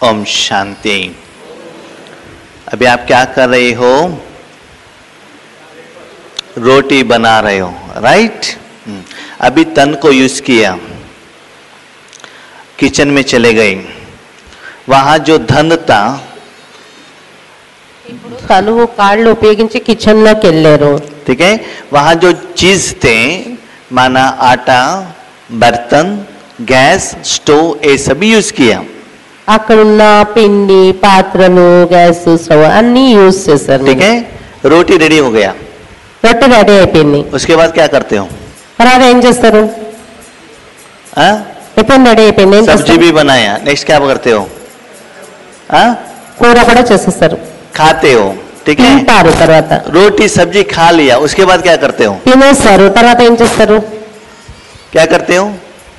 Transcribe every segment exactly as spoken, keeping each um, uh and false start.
ओम शांति। अभी आप क्या कर रहे हो? रोटी बना रहे हो, राइट? अभी तन को यूज किया, किचन में चले गए, वहां जो धन था तनु काళ్ళు ఉపయోగించి కిచెన్ లోకి వెళ్ళారు, ठीक है? वहां जो चीज थे माना आटा, बर्तन, गैस, स्टोव, ये सभी यूज किया। అక్కడ ఉన్న పిండి, పాత్రలు, గ్యాస్ స్టవ్ అన్ని యూజ్ చేశారు, ठीक है? रोटी रेडी हो गया, రొట్టె రెడీ అయిపోయింది। उसके बाद क्या करते हो? తర్వాత ఏం చేస్తారు? టిఫిన్ రెడీ అయిపోయింది, सब्जी भी बनाया, नेक्स्ट क्या करते हो? हाँ? కూర కూడా చేసేస్తారు, खाते हो, ठीक है? తింటారు, తర్వాత रोटी सब्जी खा लिया, उसके बाद क्या करते हो? తినేస్తారు, తర్వాత ఏం చేస్తారు? क्या करते हो?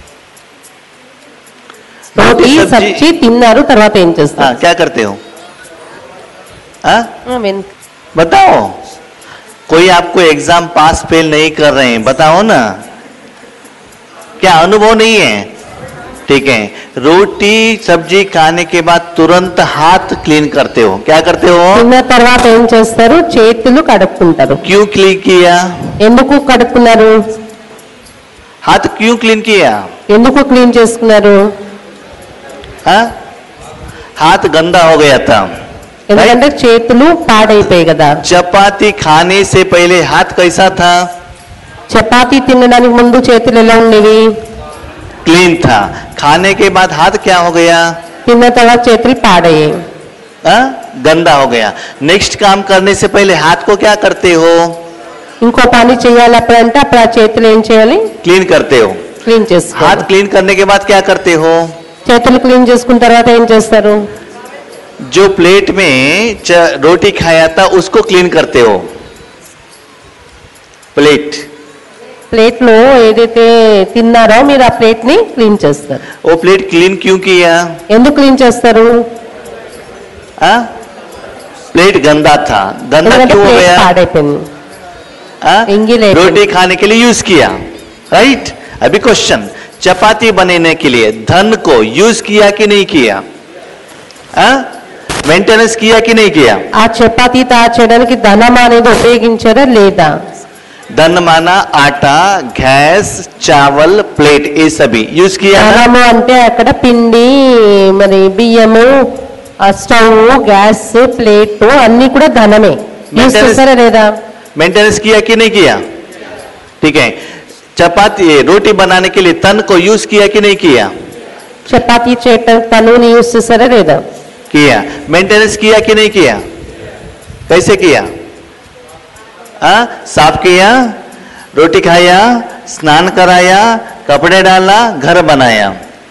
रोटी सब्जी తిన్నారు, తర్వాత ఏం చేస్తారు? हाँ, क्या करते हो? हाँ? విన్- बताओ। कोई आपको एग्जाम पास फेल नहीं कर रहे हैं, बताओ ना, क्या अनुभव नहीं है? ठीक है। रोटी सब्जी खाने के बाद तुरंत हाथ क्लीन करते हो, क्या करते हो? తిన్న తర్వాత ఏం చేస్తారు? చేతులు కడుక్కుంటారు। क्यों क्लीन किया? ఎందుకు కడుక్కున్నారు? हाथ क्यों क्लीन किया? ఎందుకు క్లీన్ చేసుకున్నారు? हाँ? हाथ गंदा हो गया था, ఎందుకంటే చేతులు పాడైపోయాయి కదా। चपाती खाने से पहले हाथ कैसा था? చపాతీ తినడానికి ముందు చేతులు ఎలా ఉండేవి? क्लीन था। खाने के बाद हाथ क्या हो गया? తిన్న తర్వాత చేతులు పాడయ్యాయి, हाँ? गंदा हो गया। नेक्स्ट काम करने से पहले हाथ को क्या करते हो? ఇంకో పని చేయాలి అప్పుడంటే అప్పుడు ఆ చేతులు ఏం చేయాలి? क्लीन करते हो। క్లీన్ చేసుకోవాలి। हाथ क्लीन करने के बाद क्या करते हो? చేతులు క్లీన్ చేసుకున్న తర్వాత ఏం చేస్తారు? जो प्लेट में च- रोटी खाया था उसको क्लीन करते हो, प्लेट। ప్లేట్ లో ఏదైతే తిన్నారో మీరు ఆ ప్లేట్ ని క్లీన్ చేస్తారు। वो प्लेट क्लीन क्यों किया? ఎందుకు క్లీన్ చేస్తారు? हाँ? प्लेट गंदा था, गंदा ఎందుకంటే क्यों हो ప్లేట్ गया? పాడైపోయింది, हाँ? ఎంగిల్ रोटी खाने के लिए यूज किया, राइट? अभी क्वेश्चन, चपाती बनाने के लिए धन को यूज किया कि नहीं किया? मेंटेनेंस किया कि नहीं किया? ఆ చపాతీ తయారు చేయడానికి ధనం అనేది ఉపయోగించారా లేదా? धन माना आटा, गैस, चावल, प्लेट, ये सभी यूज किया ना? ధనము అంటే అక్కడ పిండి, మరి బియ్యము, ఆ స్టవ్, గ్యాస్, ప్లేట్ అన్ని కూడా ధనమే, యూజ్ చేస్తారా లేదా? मेंटेनेंस किया कि नहीं किया? ठीक है। चपाती रोटी बनाने के लिए तन को यूज किया कि नहीं किया? చపాతీ చేయడానికి తనుని యూజ్ చేస్తారా లేదా? किया। मेंटेनेंस किया कि नहीं किया? कैसे किया? आ? साफ किया, रोटी खाया, स्नान कराया, कपड़े डाला, घर बनाया।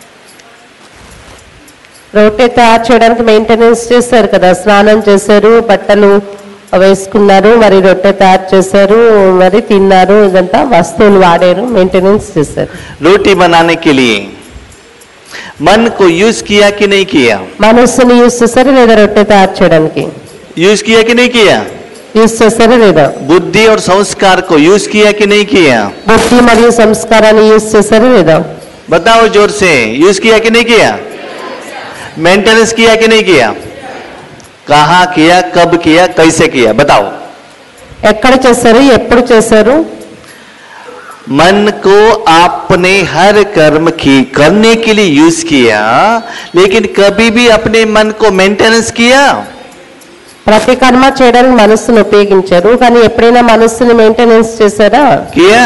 రోటీ తయారు చేయడానికి మెయింటెనెన్స్ చేశారు కదా, స్నానం చేశారు, బట్టలు వేసుకున్నారు, మరి రొట్టె తయారు చేశారు, మరి తిన్నారు, ఇదంతా వస్తువులు వాడారు, మెయింటెనెన్స్ చేశారు। रोटी बनाने के लिए मन को यूज किया कि नहीं किया? మనస్సుని యూజ్ చేశారా లేదా? రొట్టె తయారు చేయడానికి यूज किया कि नहीं किया? యూజ్ చేశారా లేదా? बुद्धि और संस्कार को यूज किया कि नहीं किया? బుద్ధి మరియు సంస్కారాన్ని యూజ్ చేశారా లేదా? बताओ जोर से, यूज किया कि नहीं किया? मेंटेनेंस किया कि नहीं किया? कहाँ किया, कब किया, कैसे किया, बताओ। ఎక్కడ చేశారు? ఎప్పుడు చేశారు? मन को आपने हर कर्म की करने के लिए यूज किया, लेकिन कभी भी अपने मन को मेंटेनेंस किया? ప్రతి కర్మ చేయడానికి మనస్సును ఉపయోగించారు, కానీ ఎప్పుడైనా మనస్సుని మెయింటెనెన్స్ చేశారా? किया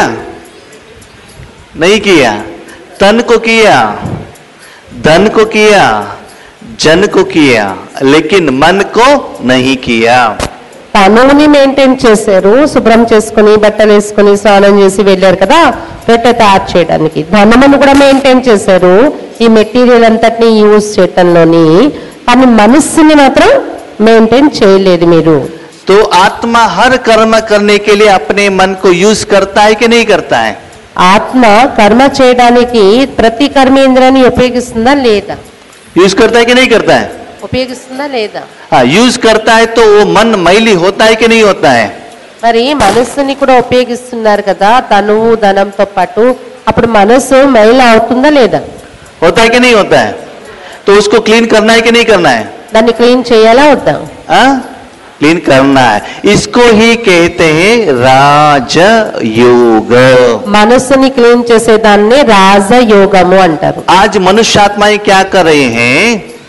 नहीं किया? तन को किया, धन को किया, जन को किया, लेकिन मन को नहीं किया। తనువుని మెయింటైన్ చేశారు, శుభ్రం చేసుకుని బట్టలు వేసుకుని స్నానం చేసి వెళ్ళారు కదా రొట్టె తయారు చేయడానికి, ధనమును కూడా మెయింటైన్ చేశారు ఈ మెటీరియల్ అంతటిని యూజ్ చేయటంలోని, కానీ మనస్సుని మాత్రం మెయింటైన్ చేయలేదు మీరు। तो आत्मा हर कर्म करने के लिए अपने मन को यूज करता है कि नहीं करता है? ఆత్మ కర్మ చేయడానికి ప్రతి కర్మేంద్రాన్ని ఉపయోగిస్తుందా లేదా? यूज करता है कि नहीं करता है? ఉపయోగిస్తుందా లేదా? हाँ, यूज करता है तो वो मन मैली होता है कि नहीं होता है? మరి మనస్సుని కూడా ఉపయోగిస్తున్నారు కదా తనువు ధనంతో పాటు, అప్పుడు మనస్సు మైల అవుతుందా లేదా? होता है कि नहीं होता है? तो उसको क्लीन करना है कि नहीं करना है? దాన్ని క్లీన్ చేయాలా వద్దా? क्लीन करना है. इसको ही कहते हैं राजयोग. మనసుని క్లీన్ చేసేదాన్ని రాజయోగము అంటారు. आज मनुष्य आत्माएं क्या कर रहे हैं?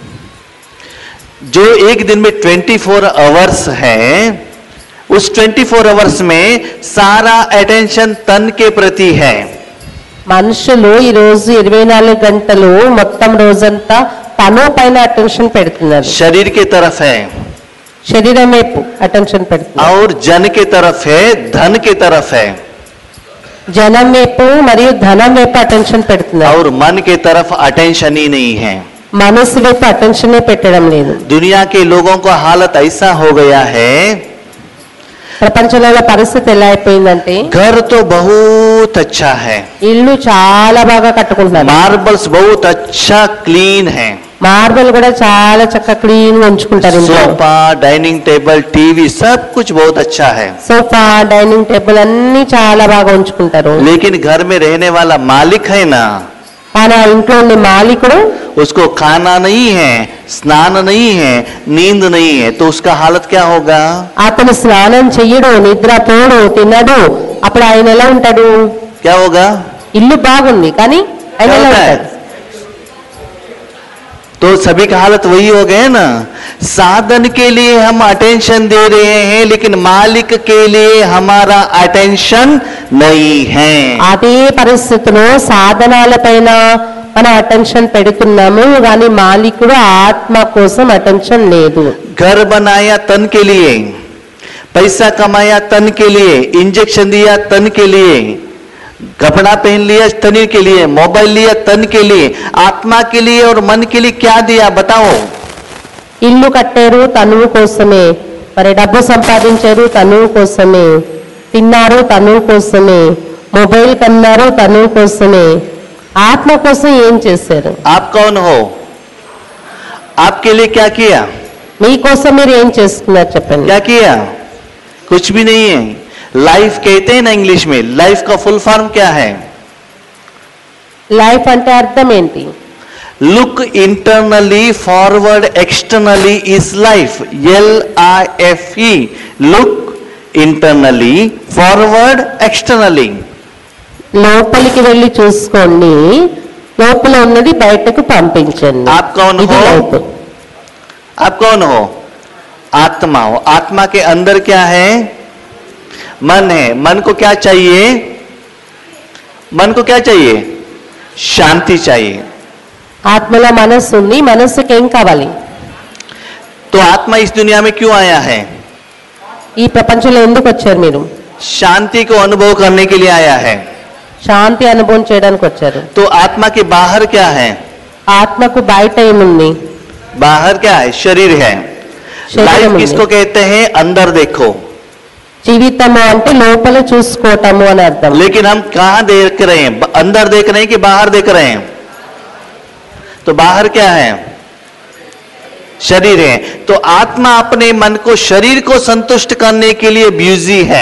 जो एक दिन में चौबीस आवर्स है, उस चौबीस आवर्स में सारा अटेंशन तन के प्रति है. మనుషులు ఈ రోజు ఇరవై నాలుగు గంటలు మొత్తం రోజంతా తను పైన అటెన్షన్ పెడుతున్నారు. शरीर की तरफ है, శరీరం వైపు అటెన్షన్ పెడుతున్నారు. और जन की तरफ है, धन की तरफ है, జనం వైపు మరియు ధనం వైపు అటెన్షన్ పెడుతున్నారు. और मन की तरफ अटेंशन ही नहीं है. మనసు వైపు అటెన్షనే పెట్టడం లేదు. दुनिया के लोगों का हालत ऐसा हो गया है, ప్రపంచంలో పరిస్థితి ఎలా అయిపోయిందంటే घर तो बहुत अच्छा है, ఇల్లు చాలా బాగా కట్టుకుంటున్నారు. मार्बल्स बहुत अच्छा क्लीन है, మార్బల్ కూడా చాలా చక్కగా క్లీన్ గా ఉంచుకుంటారు. सोफा, डाइनिंग टेबल, टीवी सब कुछ बहुत अच्छा है, సోఫా, డైనింగ్ టేబుల్ అన్ని చాలా బాగా ఉంచుకుంటారు. लेकिन घर में रहने वाला मालिक है ना, కానీ ఆ ఇంట్లో ఉండే మాలికుడు उसको खाना नहीं है, स्नान नहीं है, नींद नहीं है, तो उसका हालत क्या होगा? అతను స్నానం చెయ్యడు, నిద్ర పోడు, తినడు. అప్పుడు ఆయన ఎలా ఉంటాడు? क्या होगा? ఇల్లు బాగుంది కానీ ఆయన ఎలా ఉంటాడు? तो सभी का हालत वही हो गए ना. साधन के लिए हम अटेंशन दे रहे हैं, लेकिन मालिक के लिए हमारा अटेंशन नहीं है. అదే పరిస్థితిలో సాధనాల పైన మనం అటెన్షన్ పెడుతున్నాము కానీ మాలికుడు ఆత్మ కోసం అటెన్షన్ లేదు. घर बनाया तन के लिए, पैसा कमाया तन के लिए, इंजेक्शन दिया तन के लिए, कपड़ा पहन लिया तन के लिए, मोबाइल लिया तन के लिए, आत्मा के लिए और मन के लिए क्या दिया बताओ? ఇల్లు కట్టారు తనువు కోసమే, మరి డబ్బు సంపాదించారు తనువు కోసమే, తిన్నారు తనువు కోసమే, మొబైల్ కన్నారు తనువు కోసమే, ఆత్మ కోసం ఏం చేశారు? आप कौन हो? आपके लिए क्या किया? మీకోసం మీరు ఏం చేస్తున్నారు చెప్పండి. क्या किया? कुछ भी नहीं है. लाइफ कहते हैं ना इंग्लिश में, लाइफ का फुल फॉर्म क्या है? లైఫ్ అంటే అర్థం ఏంటి? Look internally forward externally is life. L I F E. Look internally forward externally. లోపలికి వెళ్ళి చూసుకోండి, లోపల ఉన్నది బయటకు పంపించండి. आप कौन ఇది हो? లైఫ్. आप कौन हो? आत्मा हो. आत्मा के अंदर क्या है? मन है. मन को क्या चाहिए? मन को क्या चाहिए? शांति चाहिए. ఆత్మలో మనస్సు ఉంది, మనస్సుకి ఏం కావాలి? तो आत्मा इस दुनिया में क्यों आया है? ఈ ప్రపంచంలో ఎందుకు వచ్చారు మీరు? शांति को अनुभव करने के लिए आया है. శాంతి అనుభవం చేయడానికి వచ్చారు. तो आत्मा के बाहर क्या है? ఆత్మకు బయట ఏముంది? बाहर क्या है? शरीर है. शरीर लाइफ ఉంది. किसको कहते हैं? अंदर देखो. జీవితము అంటే లోపల చూసుకోవటము అని అర్థం. लेकिन हम कहां देख रहे हैं? अंदर देख रहे हैं कि बाहर देख रहे हैं? तो बाहर क्या है? शरीर है. तो आत्मा अपने मन को, शरीर को संतुष्ट करने के लिए बिजी है.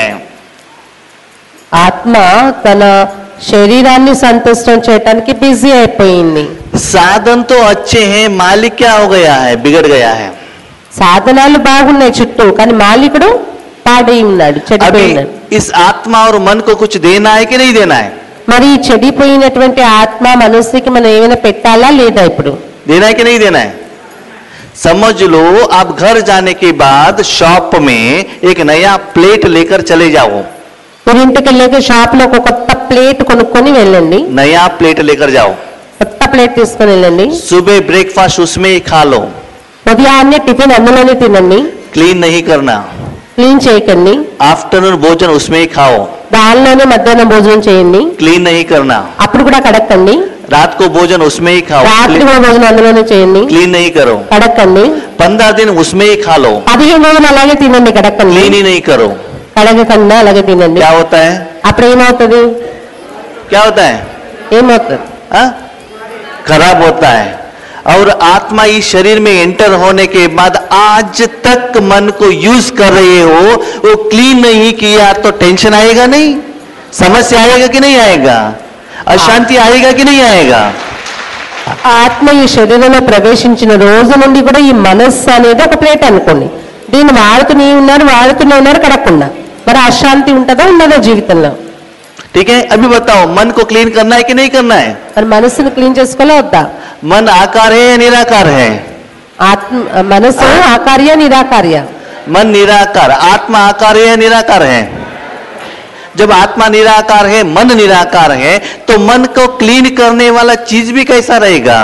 ఆత్మ తన శరీరాన్ని సంతుష్టం చేయడానికి బిజీ అయిపోయింది. साधन तो अच्छे हैं, मालिक क्या हो गया है? बिगड़ गया है. సాధనాలు బాగున్నాయి చుట్టూ, కానీ మాలికుడు పాడై ఉన్నాడు, చెడిపోయి अभी ఉన్నాడు. इस आत्मा और मन को कुछ देना है कि नहीं देना है? మరి ఈ చెడిపోయినటువంటి ఆత్మ మనస్సుకి మనం ఏమైనా పెట్టాలా లేదా? ఇప్పుడు देना है कि नहीं देना है? समझ लो, आप घर जाने के बाद शॉप में एक नया प्लेट लेकर चले जाओ. మీరు ఇంటికి వెళ్ళాక షాప్ లో ఒక కొత్త ప్లేట్ కొనుక్కొని వెళ్ళండి. नया प्लेट लेकर जाओ. కొత్త ప్లేట్ తీసుకొని వెళ్ళండి. सुबह ब्रेकफास्ट उसमें ही खा लो. ఉదయాన్నే టిఫిన్ అందులోనే తినండి. क्लीन नहीं करना. క్లీన్ చేయకండి. आफ्टरनून भोजन उसमें ही खाओ. దానిలోనే మధ్యాహ్నం భోజనం చేయండి. क्लीन नहीं करना. అప్పుడు కూడా కడక్కండి. रात को भोजन उसमें ही खाओ. రాత్రి కూడా భోజనం అందులోనే చేయండి. क्लीन नहीं करो. కడక్కండి. पंद्रह दिन उसमें ही खा लो. పదిహేను రోజులు అలాగే తినండి, కడక్కండి. क्लीन ही नहीं करो. కడగకుండా అలాగే తినండి. क्या होता है? అప్పుడు ఏమవుతుంది? क्या होता है? ఏమవుతుంది? हाँ? खराब होता है. और आत्मा इस शरीर में एंटर होने के बाद आज तक मन को यूज कर रहे हो, वो क्लीन नहीं किया तो टेंशन आएगा नहीं? समस्या आएगा कि नहीं आएगा? अशांति आएगा कि नहीं आएगा? ఆత్మ ఈ శరీరంలో ప్రవేశించిన రోజు నుండి కూడా ఈ మనస్సు అనేది ఒక ప్లేట్ అనుకోండి, దీన్ని వాడుతూనే ఉన్నారు వాడుతూనే ఉన్నారు కడగకుండా, మరి అశాంతి ఉంటుందా ఉండదా జీవితంలో? ठीक है, अभी बताओ मन को क्लीन करना है कि नहीं करना है? మరి మనస్సును క్లీన్ చేసుకోవాలా వద్దా? मन आकार है या निराकार है? ఆత్మ మనసు ఆకార్య నిరాకార్య? मन निराकार, आत्मा आकार है या निराकार है? जब आत्मा निराकार है, मन निराकार है, तो मन को क्लीन करने वाला चीज भी कैसा रहेगा?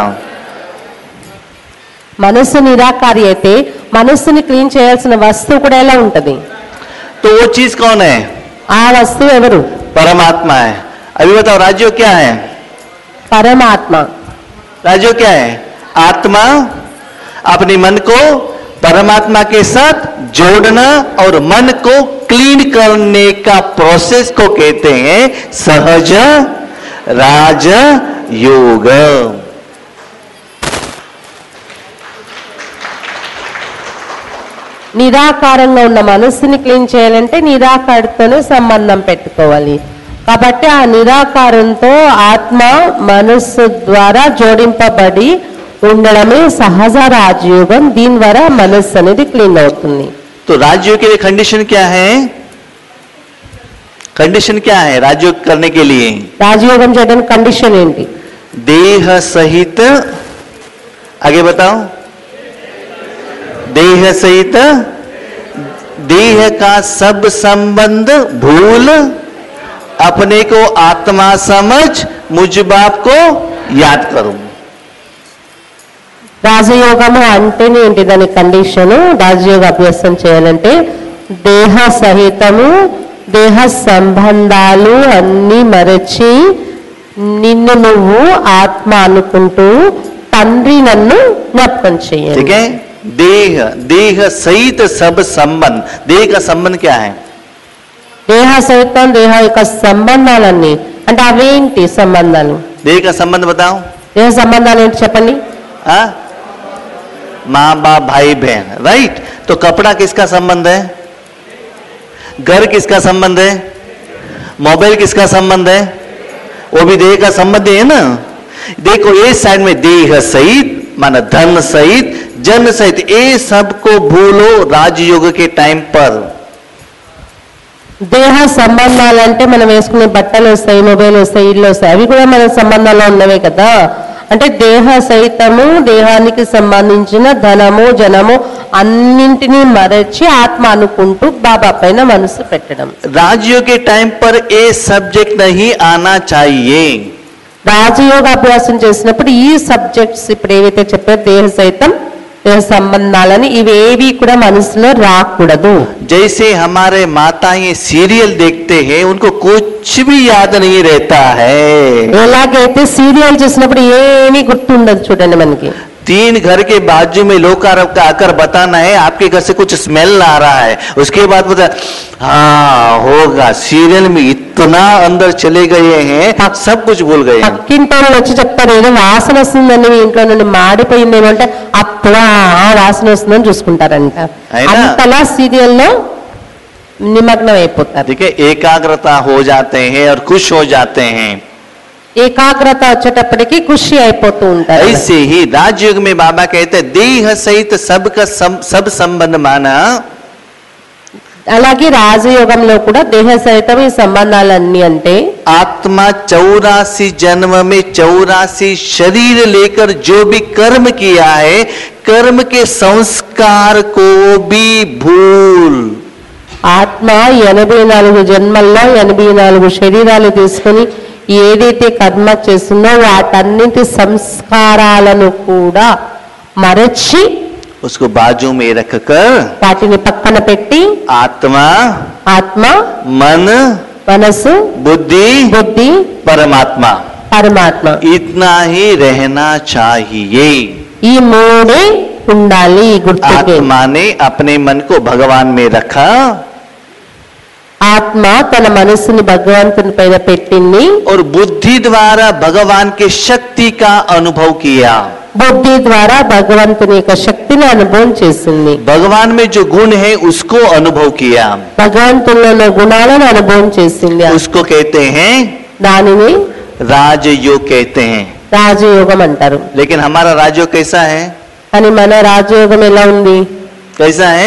మనస్సు నిరాకారి అయితే మనస్సుని క్లీన్ చేయాల్సిన వస్తువు కూడా ఎలా ఉంటది? तो वो चीज कौन है? ఆ వస్తువు ఎవరు? परमात्मा है। अभी बताओ राज्य क्या है? పరమాత్మ। राज्य क्या है? आत्मा अपने मन को परमात्मा के साथ जोड़ना और मन को क्लीन करने का प्रोसेस को कहते हैं सहज राज योग। నిరాకారంగా ఉన్న మనస్సుని క్లీన్ చేయాలంటే నిరాకారంతోనే సంబంధం పెట్టుకోవాలి, కాబట్టి ఆ నిరాకారంతో ఆత్మ మనస్సు ద్వారా జోడింపబడి ఉండడమే సహజ రాజయోగం, దీని ద్వారా మనస్సు అనేది క్లీన్ అవుతుంది। तो राजयोग के लिए कंडीशन क्या है? कंडीशन क्या है राजयोग करने के लिए? రాజయోగం చేయడానికి కండిషన్ ఏంటి? देह सहित, आगे बताओ, देह सहित देह का सब संबंध भूल अपने को आत्मा समझ मुझ बाप को याद करूं। రాజయోగము అంటేనే ఏంటి? దాని కండిషను రాజయోగ అభ్యాసం చేయాలంటే దేహ సహితము దేహ సంబంధాలు అన్ని మరచి నిన్ను నువ్వు ఆత్మ అనుకుంటూ తండ్రి నన్ను జ్ఞాపకం చేయాలి। ठीक है, देह देह सहित सब संबंध, देह का संबंध क्या है? దేహ సహితం దేహ యొక్క సంబంధాలన్నీ అంటే అవేంటి సంబంధాలు? देह का संबंध बताओ। దేహ సంబంధాలు ఏంటి చెప్పండి? हाँ, माँ बाप भाई बहन, राइट। तो कपड़ा किसका संबंध है? घर किसका संबंध है? मोबाइल किसका संबंध है? वो भी देह का संबंध है ना। देखो ये साइड में देह सहित माना धन सहित जन सहित, ये सबको भूलो राजयोग के टाइम पर। దేహ సంబంధాలంటే మనం వేసుకునే బట్టలు వస్తాయి, మొబైల్ వస్తాయి, ఇల్లు వస్తాయి, అవి కూడా మన సంబంధాల్లో ఉన్నవే కదా। అంటే దేహ సహితము దేహానికి సంబంధించిన ధనము జనము అన్నింటినీ మరచి ఆత్మ అనుకుంటూ బాబా పైన మనసు పెట్టడం। राजयोग के टाइम पर ये सब्जेक्ट नहीं आना चाहिए। రాజయోగ అభ్యాసం చేసినప్పుడు ఈ సబ్జెక్ట్స్ ఇప్పుడు ఏవైతే చెప్పారో దేహ సహితం దేహ సంబంధాలని ఇవేవి కూడా మనసులో రాకూడదు। जैसे हमारे माताएं सीरियल देखते हैं, उनको कुछ भी याद नहीं रहता है। ఎలాగైతే సీరియల్ చూసినప్పుడు ఏమీ గుర్తుండదు చూడండి మనకి। तीन घर के बाजू में लोग आकर बताना है आपके घर से कुछ स्मेल आ रहा है, उसके बाद बता हाँ होगा। सीरियल में इतना अंदर चले गए हैं, सब कुछ भूल गए हैं। పక్కింటి వాళ్ళు వచ్చి చెప్తారు ఏదో వాసన వస్తుందని మీ ఇంట్లో నుండి మాడిపోయిందేమో అంటే అప్పుడు ఆ వాసన వస్తుందని చూసుకుంటారంట, అంతలా సీరియల్లో నిమగ్నం అయిపోతారు। ठीक है, एकाग्रता हो जाते हैं और खुश हो जाते हैं। ఏకాగ్రత వచ్చేటప్పటికి ఖుషి అయిపోతూ ఉంటారు। ऐसे ही राजयोग में बाबा कहते हैं देह सहित सबका सम, सब संबंध माना। అలాగే రాజయోగంలో కూడా దేహ సహితం ఈ సంబంధాలన్నీ అంటే आत्मा चौरासी जन्म में चौरासी शरीर लेकर जो भी कर्म किया है, कर्म के संस्कार को भी भूल। ఆత్మ ఎనభై నాలుగు జన్మల్లో ఎనభై నాలుగు శరీరాలు తీసుకుని ఏదైతే కర్మ చేస్తుందో వాటన్నింటి సంస్కారాలను కూడా మరచి उसको बाजू में रखकर వాటిని పక్కన పెట్టి आत्मा ఆత్మ मन మనసు बुद्धि బుద్ధి परमात्मा పరమాత్మ इतना ही रहना चाहिए। ఈ మూడే ఉండాలి గుర్తుకే। आत्मा ने अपने मन को भगवान में रखा, ఆత్మ తన మనసుని భగవంతుని పైన పెట్టింది और बुद्धि द्वारा भगवान के शक्ति का अनुभव किया। బుద్ధి ద్వారా భగవంతుని యొక్క శక్తిని అనుభవం చేసింది। भगवान में जो गुण है उसको अनुभव किया, భగవంతునిలో గుణాలను అనుభవం చేసింది। उसको कहते हैं దానిని राजयोग कहते हैं। రాజయోగం అంటారు. लेकिन हमारा राजयोग कैसा है? అని మన రాజయోగం ఎలా ఉంది? कैसा है?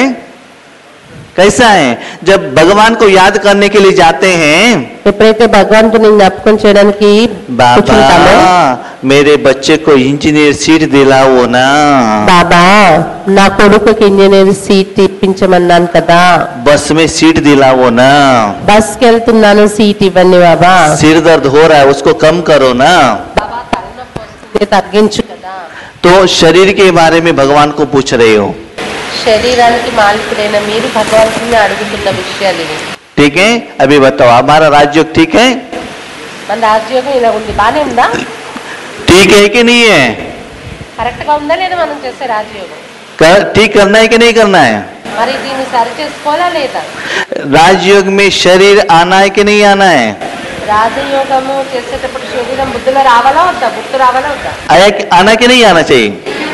कैसा है? जब भगवान को याद करने के लिए जाते हैं, ఎప్పుడైతే భగవంతుని జ్ఞాపకం చేయడానికి కూర్చుంటామో, बाबा मेरे बच्चे को इंजीनियर सीट दिलाओ ना, బాబా నా కొడుకుకి ఇంజనీర్ సీట్ ఇప్పించమన్నాను కదా, बस में सीट दिलाओ ना, బస్ కి వెళ్తున్నాను సీట్ ఇవ్వండి బాబా, सिर दर्द हो रहा है उसको कम करो ना, బాబా తలనొప్పి వస్తుంది తగ్గించు కదా. तो शरीर के बारे में भगवान को पूछ रहे हो. శరీరానికి మాలికుడైన మీరు భగవంతుని అడుగుతున్న విషయాలు ఇవి. ठीक है, अभी बताओ हमारा राजयोग ठीक है? మన రాజయోగం ఇలా ఉంది, బానే ఉందా? ठीक है कि नहीं है? కరెక్ట్ గా ఉందా లేదా మనం చేసే రాజయోగం? कर, ठीक करना है कि नहीं करना है? మరి దీన్ని సరి చేసుకోవాలా లేదా? राजयोग में शरीर आना है कि नहीं आना है? రాజయోగము చేసేటప్పుడు శరీరం బుద్ధిలో రావాలా వద్దా? గుర్తు రావాలా వద్దా? आया आना कि नहीं आना चाहिए?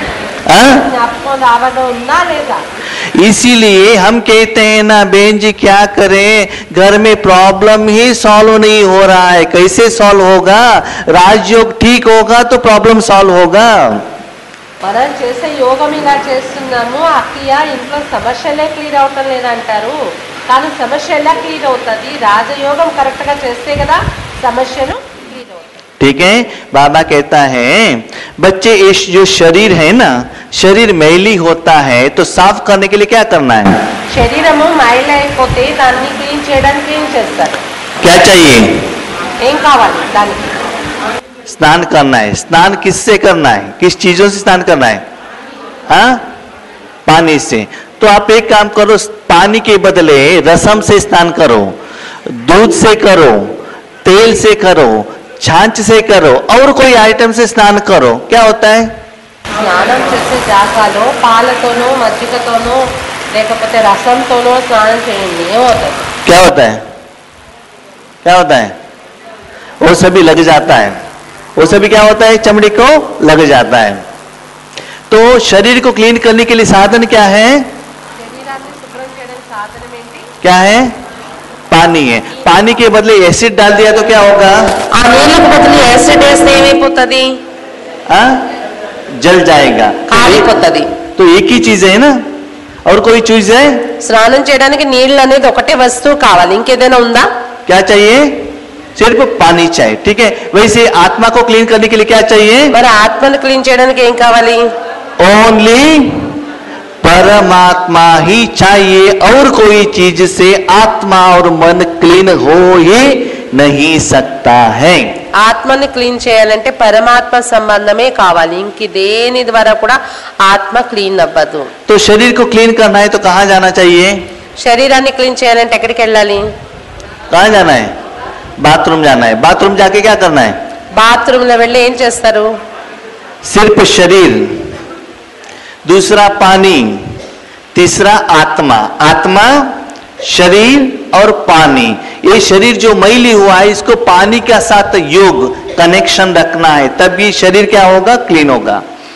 జ్ఞాపకం రావడం ఉందా లేదా? इसीलिए हम कहते हैं ना बहन जी क्या करें, घर में प्रॉब्लम ही सॉल्व नहीं हो रहा है, कैसे सॉल्व होगा? राजयोग ठीक होगा तो प्रॉब्लम सॉल्व होगा. మనం చేసే యోగం ఇలా చేస్తున్నాము, అక్కయ్య ఇంట్లో సమస్యలే క్లియర్ అవటం లేదంటారు, కానీ సమస్య ఎలా క్లియర్ అవుతుంది? రాజయోగం కరెక్ట్ గా చేస్తే కదా సమస్యను క్లియర్ అవుతుంది. ठीक है, बाबा कहता है बच्चे इस जो शरीर है ना, शरीर मैली होता है तो साफ करने के लिए क्या करना है? శరీరము మైల అయిపోతే దాన్ని క్లీన్ చేయడానికి ఏం చేస్తారు? क्या चाहिए? ఏం కావాలి దానికి? स्नान करना है. स्नान किससे करना है? किस चीजों से स्नान करना है? हाँ, पानी से. तो आप एक काम करो, पानी के बदले रसम से स्नान करो, दूध से करो, तेल से करो, छाछ से करो, और कोई आइटम से स्नान करो. क्या होता है? స్నానం చేసే జాగాలో పాలతోనో మజ్జిగతోనో లేకపోతే రసంతోనో స్నానం చేయండి, ఏమవుతుంది? क्या होता है? क्या होता है? वो सभी लग जाता है. वो सभी क्या होता है? चमड़ी को लग जाता है. तो शरीर को क्लीन करने के लिए साधन क्या है? శరీరాన్ని శుభ్రం చేయడానికి సాధనం ఏంటి? क्या है? पानी है. पानी के बदले एसिड डाल दिया तो क्या होगा? ఆ నీళ్ళకు బదులు యాసిడ్ వేస్తే ఏమైపోతుంది? हाँ, जल जाएगा. కాలిపోతుంది. तो एक ही चीज है ना, और कोई चीज है? స్నానం చేయడానికి నీళ్ళు అనేది ఒకటే వస్తువు కావాలి, ఇంకేదైనా ఉందా? क्या चाहिए? सिर्फ पानी चाहिए. ठीक है, वैसे आत्मा को क्लीन करने के लिए क्या चाहिए? మరి ఆత్మను క్లీన్ చేయడానికి ఏం కావాలి? ओनली परमात्मा ही चाहिए, और कोई चीज से आत्मा और मन क्लीन हो ही नहीं सकता है. ఆత్మని క్లీన్ చేయాలంటే పరమాత్మ సంబంధమే కావాలి, ఇంక దేని ద్వారా కూడా ఆత్మ క్లీన్ అవ్వదు. तो शरीर को क्लीन करना है तो कहाँ जाना चाहिए? శరీరాన్ని క్లీన్ చేయాలంటే ఎక్కడికి వెళ్ళాలి? कहाँ जाना है? बाथरूम जाना है. बाथरूम जाके क्या करना है? బాత్రూమ్ లో వెళ్ళి ఏం చేస్తారు? सिर्फ शरीर, दूसरा पानी, तीसरा आत्मा. आत्मा, शरीर और पानी. ये शरीर जो मैली हुआ है इसको पानी के साथ योग कनेक्शन रखना है, तब ये शरीर क्या होगा? क्लीन होगा.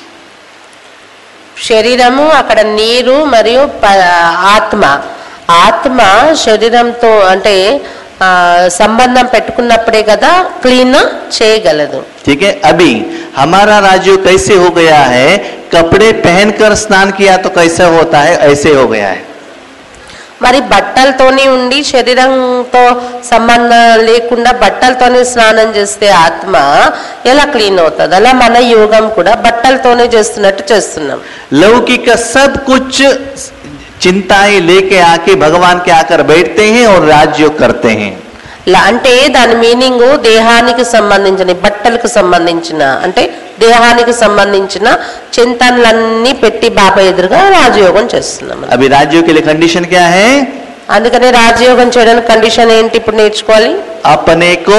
శరీరము, అక్కడ నీరు మరియు ఆత్మ. ఆత్మ శరీరంతో అంటే సంబంధం పెట్టుకున్నప్పుడే కదా క్లీన్ చేయగలదు. ठीक है, अभी हमारा राजयोग कैसे हो गया है? कपड़े पहनकर स्नान किया तो कैसा होता है? ऐसे हो गया है. మరి బట్టలతోనే ఉండి శరీరంతో సంబంధం లేకుండా బట్టలతోనే స్నానం చేస్తే ఆత్మ ఎలా క్లీన్ అవుతుంది? అలా మన యోగం కూడా బట్టలతోనే చేస్తున్నట్టు చేస్తున్నాం. लौकिक सब कुछ चिंताएं लेके आके भगवान के आकर बैठते हैं और राजयोग करते हैं. అంటే దాని మీనింగ్ దేహానికి సంబంధించిన బట్టలకు సంబంధించిన అంటే దేహానికి సంబంధించిన చింతనలన్నీ పెట్టి బాబా ఎదురుగా రాజయోగం చేస్తున్నాం. अभी राजयोग के लिए कंडीशन क्या है? అందుకనే రాజయోగం చేయడానికి కండిషన్ ఏంటి ఇప్పుడు నేర్చుకోవాలి? अपने को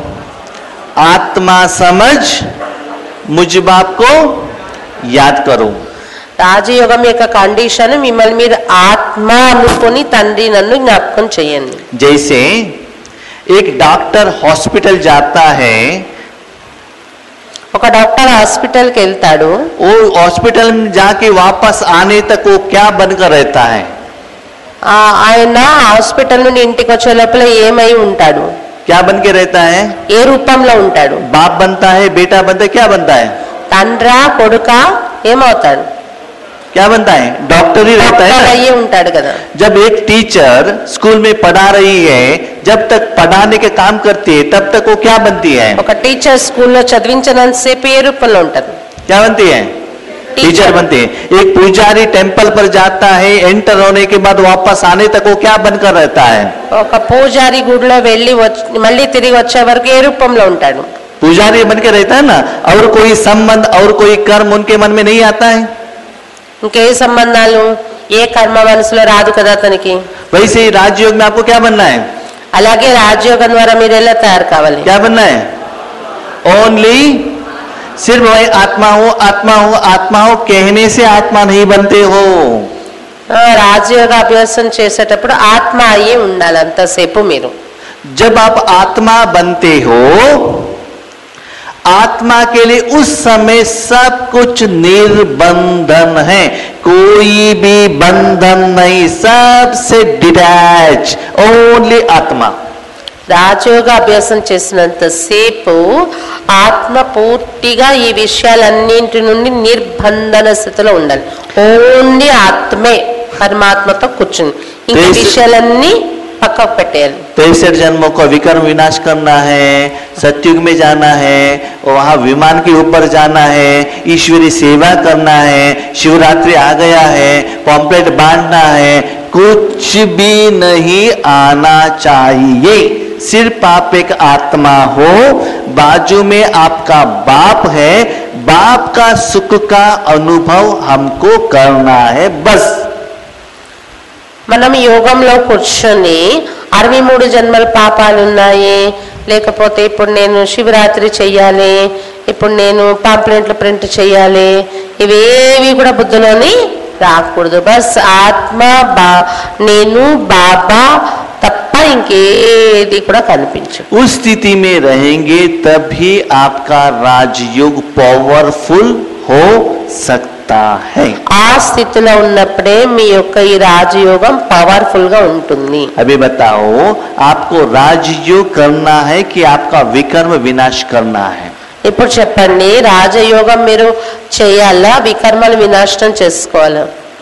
आत्मा समझ मुझ बाप को याद करो. రాజయోగం యొక్క కండిషన్ మిమ్మల్ని మీరు ఆత్మ అనుకొని తండ్రి నన్ను జ్ఞాపకం చేయండి. जैसे एक डॉक्टर हॉस्पिटल जाता है, ఒక డాక్టర్ హాస్పిటల్ కి వెళ్తాడు, वो हॉस्पिटल में जाके वापस आने तक वो क्या बनकर रहता है? ఆయన హాస్పిటల్ నుండి ఇంటికి వచ్చే లోపల ఏమై ఉంటాడు? क्या बन के रहता है? ఏ రూపంలో ఉంటాడు? बाप बनता है, बेटा बनता है, क्या बनता है? తండ్రా కొడుకా ఏమవుతాడు? क्या बनता है? डॉक्टर ही रहता है ना? అయ్యే ఉంటాడు కదా. जब एक टीचर स्कूल में पढ़ा रही है, जब तक पढ़ाने के काम करती है, तब तक वो क्या बनती है? ఒక టీచర్ స్కూల్లో చదివించినంతసేపు ఏ రూపంలో ఉంటది? क्या बनती है? टीचर बनती है. एक पुजारी टेंपल पर जाता है, एंटर होने के बाद वापस आने तक वो क्या बनकर रहता है? ఒక పూజారి గుడిలో వెళ్ళి మళ్ళీ తిరిగి వచ్చే వరకు ఏ రూపంలో ఉంటాడు? पुजारी बन के रहता है ना. और कोई संबंध और कोई कर्म उनके मन में नहीं आता है. ఇంకే సంబంధాలు ఏ కర్మ మనసులో రాదు కదా అతనికి. वैसे ही राजयोग में आपको क्या बनना है? అలాగే రాజయోగం ద్వారా మీరు ఎలా తయారు కావాలి? क्या बनना है? ओनली सिर्फ मैं आत्मा हूं, आत्मा हूं, आत्मा हूं कहने से आत्मा नहीं बनते हो. రాజయోగ అభ్యాసం చేసేటప్పుడు ఆత్మ అయ్యి ఉండాలి అంతసేపు మీరు. जब आप आत्मा बनते हो, आत्मा के लिए उस समय सब कुछ निर्बंधन है, कोई भी बंधन नहीं, सबसे डिटैच, ओनली आत्मा. రాజయోగ అభ్యాసం చేసినంతసేపు ఆత్మ పూర్తిగా ఈ విషయాలన్నింటి నుండి నిర్బంధన స్థితిలో ఉండాలి. ఓన్లీ ఆత్మే పరమాత్మతో కూర్చుని ఇంక విషయాలన్నీ పక్కకు పెట్టేయాలి. पैंसठ जन्मों को विकर्म विनाश करना है, सत्युग में जाना है, वहां विमान के ऊपर जाना है, ईश्वरी सेवा करना है, शिवरात्रि आ गया है, पॉम्पलेट बांटना है, कुछ भी नहीं आना चाहिए. सिर्फ आप एक आत्मा हो, बाजू में आपका बाप है, बाप का सुख का अनुभव हमको करना है बस. మనం యోగంలో కూర్చొని అరవై మూడు జన్మల పాపాలు ఉన్నాయి, లేకపోతే ఇప్పుడు నేను శివరాత్రి చెయ్యాలి, ఇప్పుడు నేను పాంప్లెంట్లు ప్రింట్ చెయ్యాలి, ఇవేవి కూడా బుద్ధిలోని రాకూడదు. బస్ ఆత్మ బా నేను బాబా తప్ప ఇంకేది కూడా కనిపించు. उस स्थिति में रहेंगे तभी आपका राजयोग पावरफुल हो सकता है. ఆ స్థితిలో ఉన్నప్పుడే మీ యొక్క ఈ రాజయోగం పవర్ఫుల్ గా ఉంటుంది. अभी बताओ, आपको राजयोग करना है कि आपका विकर्म विनाश करना है? ఇప్పుడు చెప్పండి, రాజయోగం మీరు చేయాలా, వికర్మలు వినాశనం చేసుకోవాలా?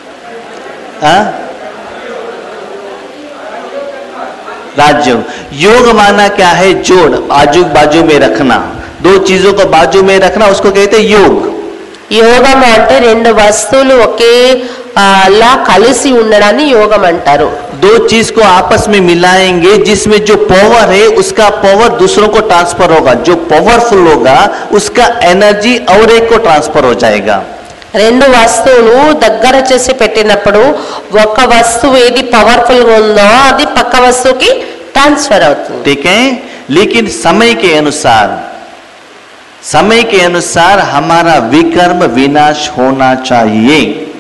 राजयोग. योग माना क्या है? जोड़, बाजू बाजू में रखना, दो चीजों को बाजू में रखना, उसको कहते हैं योग. యోగం అంటే రెండు వస్తువులు ఒకే లా కలిసి ఉండడాన్ని యోగం అంటారు. दो चीज को आपस में मिलाएंगे, जिसमें जो पावर है उसका पावर दूसरों को ट्रांसफर होगा, जो पावरफुल होगा उसका एनर्जी और एक को ट्रांसफर हो जाएगा. రెండు వస్తువులు దగ్గర చేసి పెట్టినప్పుడు ఒక వస్తువు ఏది పవర్ఫుల్ గా ఉందో అది పక్క వస్తువుకి ట్రాన్స్ఫర్ అవుతుంది. ठीक है. लेकिन समय के अनुसार समय के अनुसार हमारा विकर्म विनाश होना चाहिए.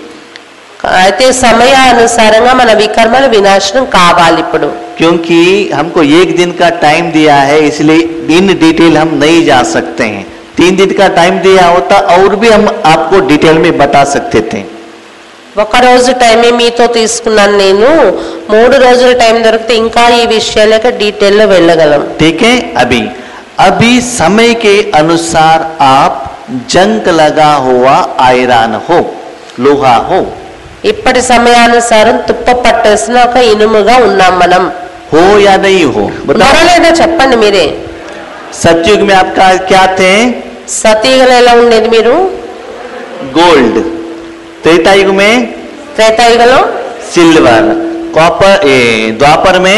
అయితే సమయానుసారంగా మన వికర్మలు వినాశనం కావాలి. ఇప్పుడు क्योंकि हमको एक दिन का टाइम दिया है, इसलिए इन डिटेल हम नहीं जा सकते हैं. तीन दिन का टाइम दिया होता और भी हम आपको डिटेल में बता सकते थे. ఒక రోజు టైమే మీతో తీసుకున్నాను నేను, మూడు రోజుల టైం దొరికితే ఇంకా ఈ విషయాలకు డీటెయిల్ లో వెళ్ళగలం. ठीक है. अभी अभी समय के अनुसार आप जंग लगा हुआ आयरन हो, लोहा हो. ఇప్పటి సమయానుసారం తుప్ప పట్టేసిన ఒక ఇనుముగా ఉన్నాం మనం. हो या नहीं हो बताओ. లేదా చెప్పండి మీరే. सतयुग में आपका क्या थे? సతీయులు ఎలా ఉండేది మీరు? गोल्ड. त्रेतायुग में? త్రేతాయుగంలో सिल्वर. कॉपर, द्वापर में?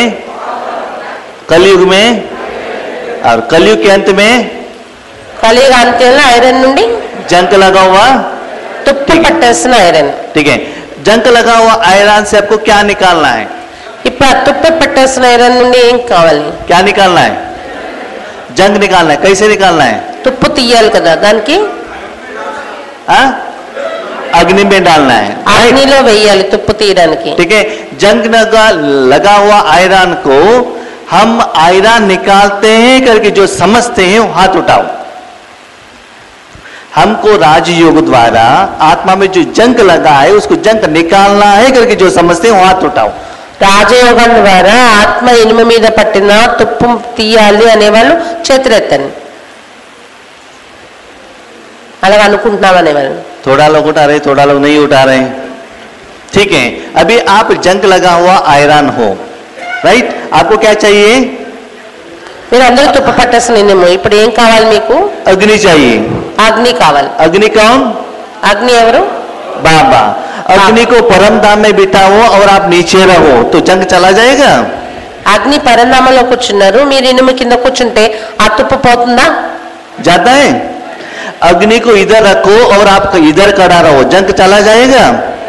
कलयुग में? और कलयुग के अंत में? కలియుగ అంత్యంలో ఐరన్ నుండి जंग लगा हुआ తుప్పు పట్టేసిన ఐరన్. ठीक है. जंग लगा हुआ आयरन से आपको क्या निकालना है? ఇప్పుడు ఆ తుప్పు పట్టేసిన ఐరన్ నుండి ఏం కావాలి? क्या निकालना है? जंग निकालना है. कैसे निकालना है? తుప్పు తీయాలి కదా, దానికి आ? अग्नि में डालना है. అగ్నిలో వేయాలి తుప్పు తీయడానికి. ठीक है. जंग लगा लगा हुआ आयरन को हम आयरन निकालते हैं करके जो समझते हैं वो हाथ उठाओ. हमको राजयोग द्वारा आत्मा में जो जंग लगा है उसको जंग निकालना है करके जो समझते हैं वो हाथ उठाओ. రాజయోగం ద్వారా ఆత్మ ఇనుము మీద పట్టిన తుప్పు తీయాలి అనేవాళ్ళు చేతులెత్తండి. అలాగ అనుకుంటున్నాం అనేవాళ్ళు. थोड़ा लोग उठा रहे, थोड़ा लोग नहीं उठा रहे. ठीक है, अभी आप जंग लगा हुआ आयरन हो, राइट? आपको क्या चाहिए? మీరు అందరూ తుప్పు పట్టేసిన ఇనుము. ఇప్పుడు ఏం కావాలి మీకు? अग्नि चाहिए. అగ్ని కావాలి. अग्नि कौन? అగ్ని ఎవరు? बाबा. अग्नि को परम धाम में बिठाओ और आप नीचे रहो तो जंग चला जाएगा. అగ్ని పరంధామంలో కూర్చున్నారు, మీరు ఇనుము కింద కూర్చుంటే ఆ తుప్పు పోతుందా? जाता है. अग्नि को इधर रखो और आप इधर खड़ा रहो, जंग चला जाएगा.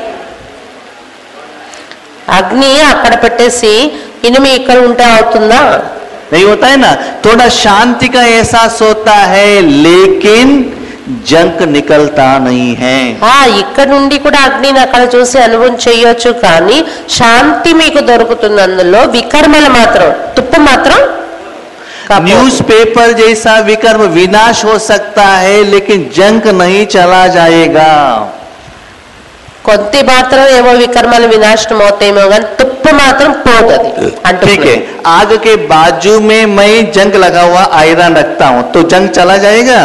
అగ్ని అక్కడ పెట్టేసి ఇనుము ఇక్కడ ఉంటే అవుతుందా? नहीं होता है ना. थोड़ा शांति का एहसास होता है लेकिन जंग निकलता नहीं है. ఇక్కడ నుండి కూడా అగ్నిని అక్కడ చూసి అనుభవం చేయొచ్చు, కానీ శాంతి మీకు దొరుకుతుంది. అందులో వికర్మలు మాత్రం, తుప్పు మాత్రం. न्यूज़पेपर जैसा विकर्म विनाश हो सकता है लेकिन जंग नहीं चला जाएगा. కొద్ది మాత్రం ఏమో వికర్మలు వినాశనం అవుతాయేమో కానీ తుప్పు మాత్రం పోతుంది. ठीक है, आग के बाजू में मैं जंग लगा हुआ आयरन रखता हूं तो जंग चला जाएगा.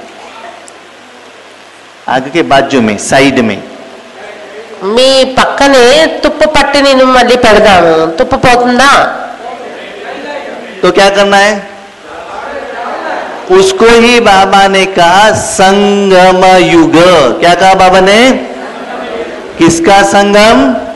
आग के बाजू में, साइड में. మీ పక్కనే తుప్పు పట్టి నేను మళ్ళీ పెడదాము, తుప్పు పోతుందా? तो क्या करना है? उसको ही बाबा ने कहा संगम युग. क्या कहा बाबा ने? किसका संगम?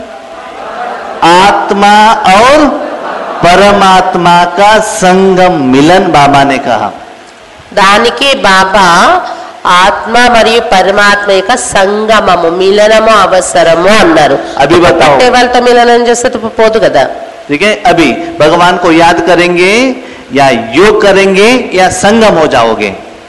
आत्मा और परमात्मा का संगम मिलन बाबा ने कहा. దానికి బాబా ఆత్మ మరియు పరమాత్మ యొక్క సంగమము, మిలనము అవసరము అన్నారు. अभी बताओ. అంటే వాళ్ళతో మిలనం చేస్తే తుప్పు పోదు కదా. ठीक है, अभी भगवान को याद करेंगे या योग करेंगे या संगम हो जाओगे?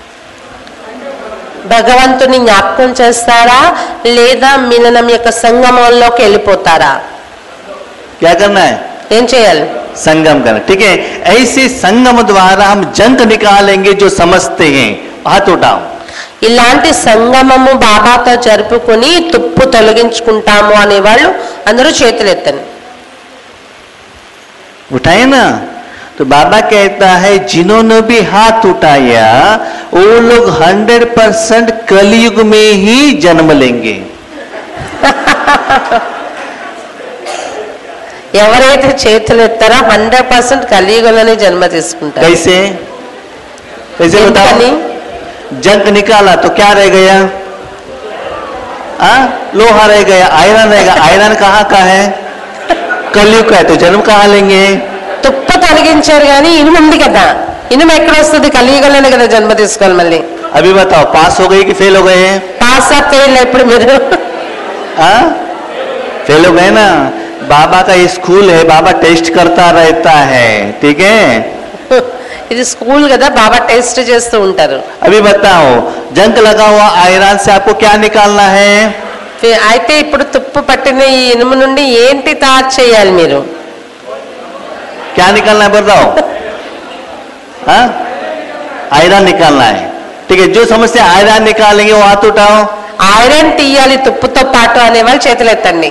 భగవంతుని జ్ఞాపకం చేస్తారా లేదా మిలనం యొక్క సంగమంలోకి వెళ్ళిపోతారా? क्या करना है? ఏం చేయాలి? संगम करना. ठीक है, ऐसे संगम द्वारा हम जंग निकालेंगे जो समझते हैं. हाथ उठाओ. ఇలాంటి సంగమము బాబాతో జరుపుకొని తుప్పు తొలగించుకుంటాము అనేవాళ్ళు అందరూ చేతులు ఎత్తండి. उठाए ना. तो बाबा कहता है जिन्होंने भी हाथ उठाया वो लोग हंड्रेड परसेंट कलयुग में ही जन्म लेंगे. ఎవరైతే చేతులు ఎత్తారో హండ్రెడ్ పర్సెంట్ కలియుగంలోనే జన్మ తీసుకుంటారు. कैसे? कैसे बताओ? जंग निकाला तो क्या रह गया? आ? लोहा रह गया, आयरन रहेगा. आयरन कहाँ का है? कलयुग का है. तो जन्म कहाँ लेंगे? తుప్పు తొలగించారు కానీ ఇనుము ఉంది కదా, ఇనుము ఎక్కడ వస్తుంది? కలియుగంలోనే కదా జన్మ తీసుకోవాలి మళ్ళీ. अभी बताओ, पास हो गए कि फेल हो गए? పాస్ ఆ ఫెయిల్ ఎప్పుడు మీరు? फेल हो गए ना. बाबा का ये स्कूल है, बाबा टेस्ट करता रहता है. ठीक है, ఇది స్కూల్ కదా, బాబా టెస్ట్ చేస్తూ ఉంటారు. अभी बताओ, जंग लगा हुआ आयरन से आपको क्या निकालना है? అయితే ఇప్పుడు తుప్పు పట్టిన ఈ ఇనుము నుండి ఏంటి తయారు చేయాలి మీరు? क्या निकालना है बताओ? हाँ, आयरन निकालना है. ठीक है, जो समझते आयरन निकालेंगे वो हाथ उठाओ. ఐరన్ తీయాలి తుప్పుతో పాటు అనేవాళ్ళు చేతులు ఎత్తండి.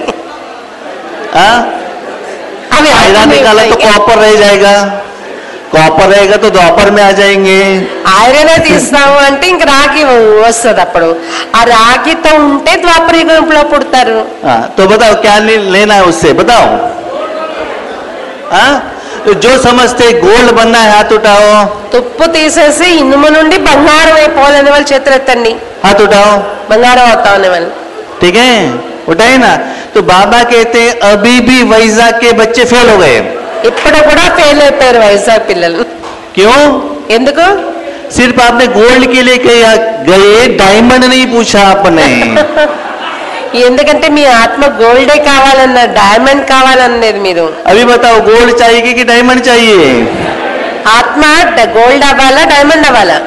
अभी आयरन निकाला तो कॉपर रह जाएगा. कॉपर रहेगा तो द्वापर में आ जाएंगे. ఐరన్ తీస్తాము అంటే ఇంక రాగి వస్తుంది. అప్పుడు ఆ రాగితో ఉంటే ద్వాపర యుగంలో పుడతారు. तो बताओ क्या लेना है उससे? बताओ. हाँ, जो समझते गोल्ड बनना है हाथ उठाओ. తుప్పు తీసేసి ఇనుము నుండి బంగారం అయిపోవాలనే వాళ్ళు చేతులు ఎత్తండి. हाथ उठाओ. బంగారం అవుతాం అనే వాళ్ళు. ठीक है, उठाए ना. तो बाबा कहते हैं अभी भी वैजाग के बच्चे फेल हो गए. ఇప్పుడు కూడా ఫెయిల్ అయిపోయారు వైజాగ్ పిల్లలు. क्यों? ఎందుకు? सिर्फ आपने गोल्ड के लिए गए, डायमंड नहीं पूछा आपने. ఎందుకంటే మీ ఆత్మ గోల్డే కావాలన్న, డైమండ్ కావాలన్నది మీరు. अभी बताओ, गोल्ड चाहिए कि डायमंड चाहिए? ఆత్మ గోల్డ్ అవ్వాలా డైమండ్ అవ్వాలా?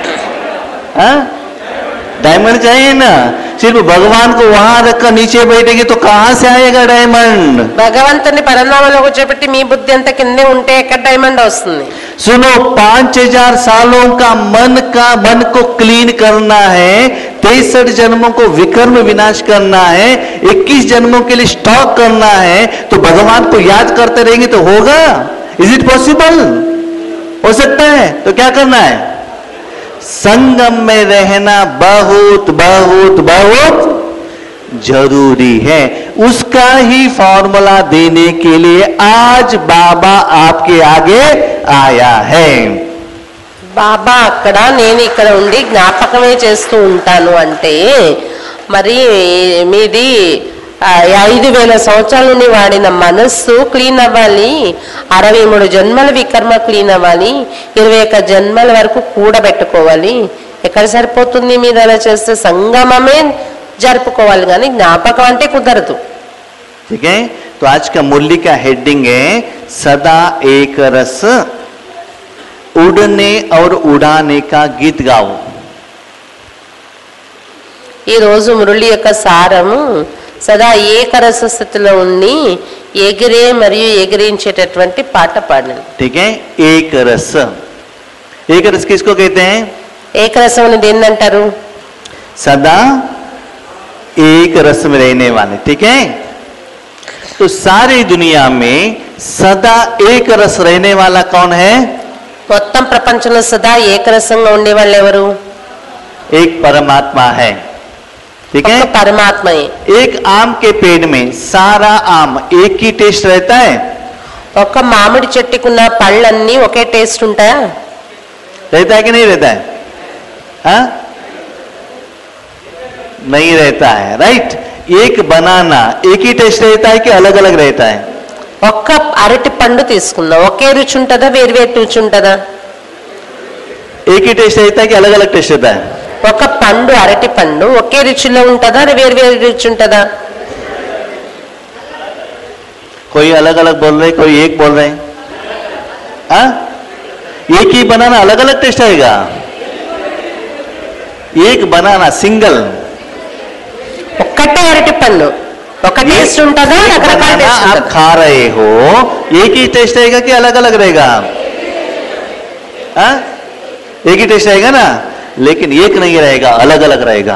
डायमंड चाहिए ना. सिर्फ भगवान को वहां रखकर नीचे बैठेगी तो कहां से आएगा डायमंड? భగవంతుని పరనామంలో కూర్చోబెట్టి మీ బుద్ధి అంతా కిందే ఉంటే ఎక్కడ డైమండ్ వస్తుంది? सुनो, पांच हजार सालों का मन का मन को क्लीन करना है तिरसठ जन्मों को विकर्म विनाश करना है, इक्कीस जन्मों के लिए स्टॉक करना है, तो भगवान को याद करते रहेंगे तो होगा? Is it possible? हो सकता है? तो क्या करना है? संगम में रहना बहुत बहुत बहुत जरूरी है। उसका ही फॉर्मूला देने के लिए आज बाबा आपके आगे आया है। బాబా అక్కడ నేను ఇక్కడ ఉండి జ్ఞాపకమే చేస్తూ ఉంటాను అంటే మరి మీది ఐదు వేల సంవత్సరాల నుండి వాడిన మనస్సు క్లీన్ అవ్వాలి, అరవై మూడు జన్మల వికర్మ క్లీన్ అవ్వాలి, ఇరవై ఒక్క జన్మల వరకు కూడబెట్టుకోవాలి. ఎక్కడ సరిపోతుంది మీరు అలా చేస్తే? సంగమమే జరుపుకోవాలి కానీ జ్ఞాపకం అంటే కుదరదు. ठीक है, तो आज का मूल्य का हेडिंग है सदा एक रस उड़ने और उड़ाने का गीत गाओ. ఈ రోజు మురళి యొక్క సారము సదా ఏకరస స్థితిలో ఉండి ఎగిరే మరియు ఎగిరించేటటువంటి పాట పాడండి. ठीक है, एक रस. एक रस किसको कहते हैं? ఏకరసం అనేది ఏంటంటారు? सदा एक रस में रहने वाले. ठीक है, तो सारी दुनिया में सदा एक रस रहने वाला कौन है? మొత్తం ప్రపంచంలో సదా ఏకరసంగా ఉండే వాళ్ళు ఎవరు? एक परमात्मा है. ठीक है, పరమాత్మయే. एक आम के पेड़ में सारा आम एक ही टेस्ट रहता है? ఒక మామిడి చెట్టుకున్న పళ్ళన్నీ ఒకే టేస్ట్ ఉంటాయా? रहता है कि नहीं रहता है? हाँ, नहीं रहता है. राइट. एक बनाना एक ही टेस्ट रहता है कि अलग अलग रहता है? ఒక్క అరటి పండు తీసుకుందాం, ఒకే రుచి ఉంటుందా వేరు వేరు రుచి ఉంటుందా? एक ही टेस्ट रहता है कि अलग अलग टेस्ट रहता है? ఒక పండు అరటి పండు ఒకే రుచిలో ఉంటుందా వేరు వేరు రుచి ఉంటుందా? कोई अलग अलग बोल रहे, कोई एक बोल रहे हैं. हाँ, एक ही बनाना अलग अलग टेस्ट आएगा? एक बनाना सिंगल ఒక్కటే అరటి పండు ఒక టేస్ట్ ఉంటుందా రకరకాల టేస్ట్ आप ఉంటుందా? खा रहे हो, एक ही टेस्ट रहेगा कि अलग अलग रहेगा? हाँ, एक ही टेस्ट रहेगा ना, लेकिन एक नहीं रहेगा, अलग अलग रहेगा.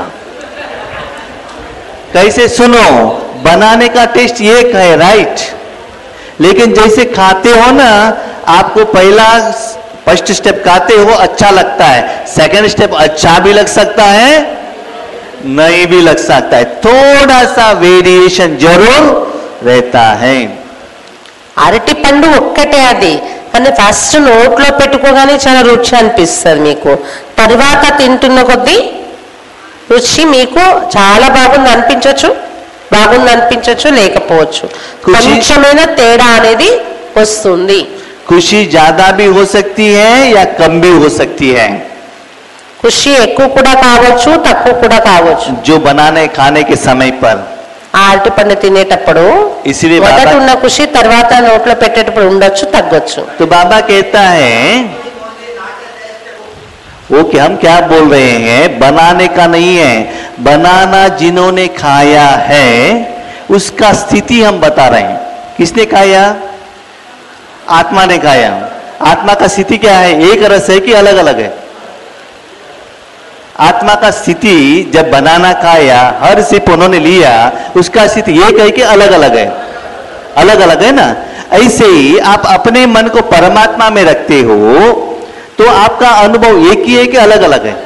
कैसे? सुनो, बनाने का टेस्ट एक है, राइट, लेकिन जैसे खाते हो ना, आपको पहला फर्स्ट स्टेप खाते हो अच्छा लगता है, सेकंड स्टेप अच्छा भी लग सकता है, नहीं भी लग सकता है, थोड़ा सा वेरिएशन जरूर रहता है. అరటి పండు ఒక్కటే అది, కానీ ఫస్ట్ నోట్లో పెట్టుకోగానే చాలా రుచి అనిపిస్తుంది మీకు, తర్వాత తింటున్న కొద్దీ రుచి మీకు చాలా బాగుంది అనిపించవచ్చు, బాగుంది అనిపించవచ్చు, లేకపోవచ్చు, కొంచెమైనా తేడా అనేది వస్తుంది. खुशी ज्यादा भी हो सकती है या कम भी हो सकती है. ఖుషి ఎక్కువ కూడా కావచ్చు, తక్కువ కూడా కావచ్చు. जो बनाने खाने के समय पर, ఆ అరటి పండు తినేటప్పుడు इसलिए మొదట बाबा, ఉన్న ఖుషి తర్వాత నోట్లో పెట్టేటప్పుడు ఉండొచ్చు, తగ్గొచ్చు. तो बाबा कहता है ओके, हम क्या बोल रहे हैं? बनाने का नहीं है, बनाना जिन्होंने खाया है उसका स्थिति हम बता रहे हैं. किसने खाया? आत्मा ने खाया. आत्मा का स्थिति क्या है? एक रस है कि अलग अलग है? आत्मा का स्थिति जब बनाना खाया, हर सिप उन्होंने लिया, उसका स्थिति एक है कि अलग अलग है? अलग अलग है ना. ऐसे ही आप अपने मन को परमात्मा में रखते हो तो आपका अनुभव एक ही है कि अलग अलग है?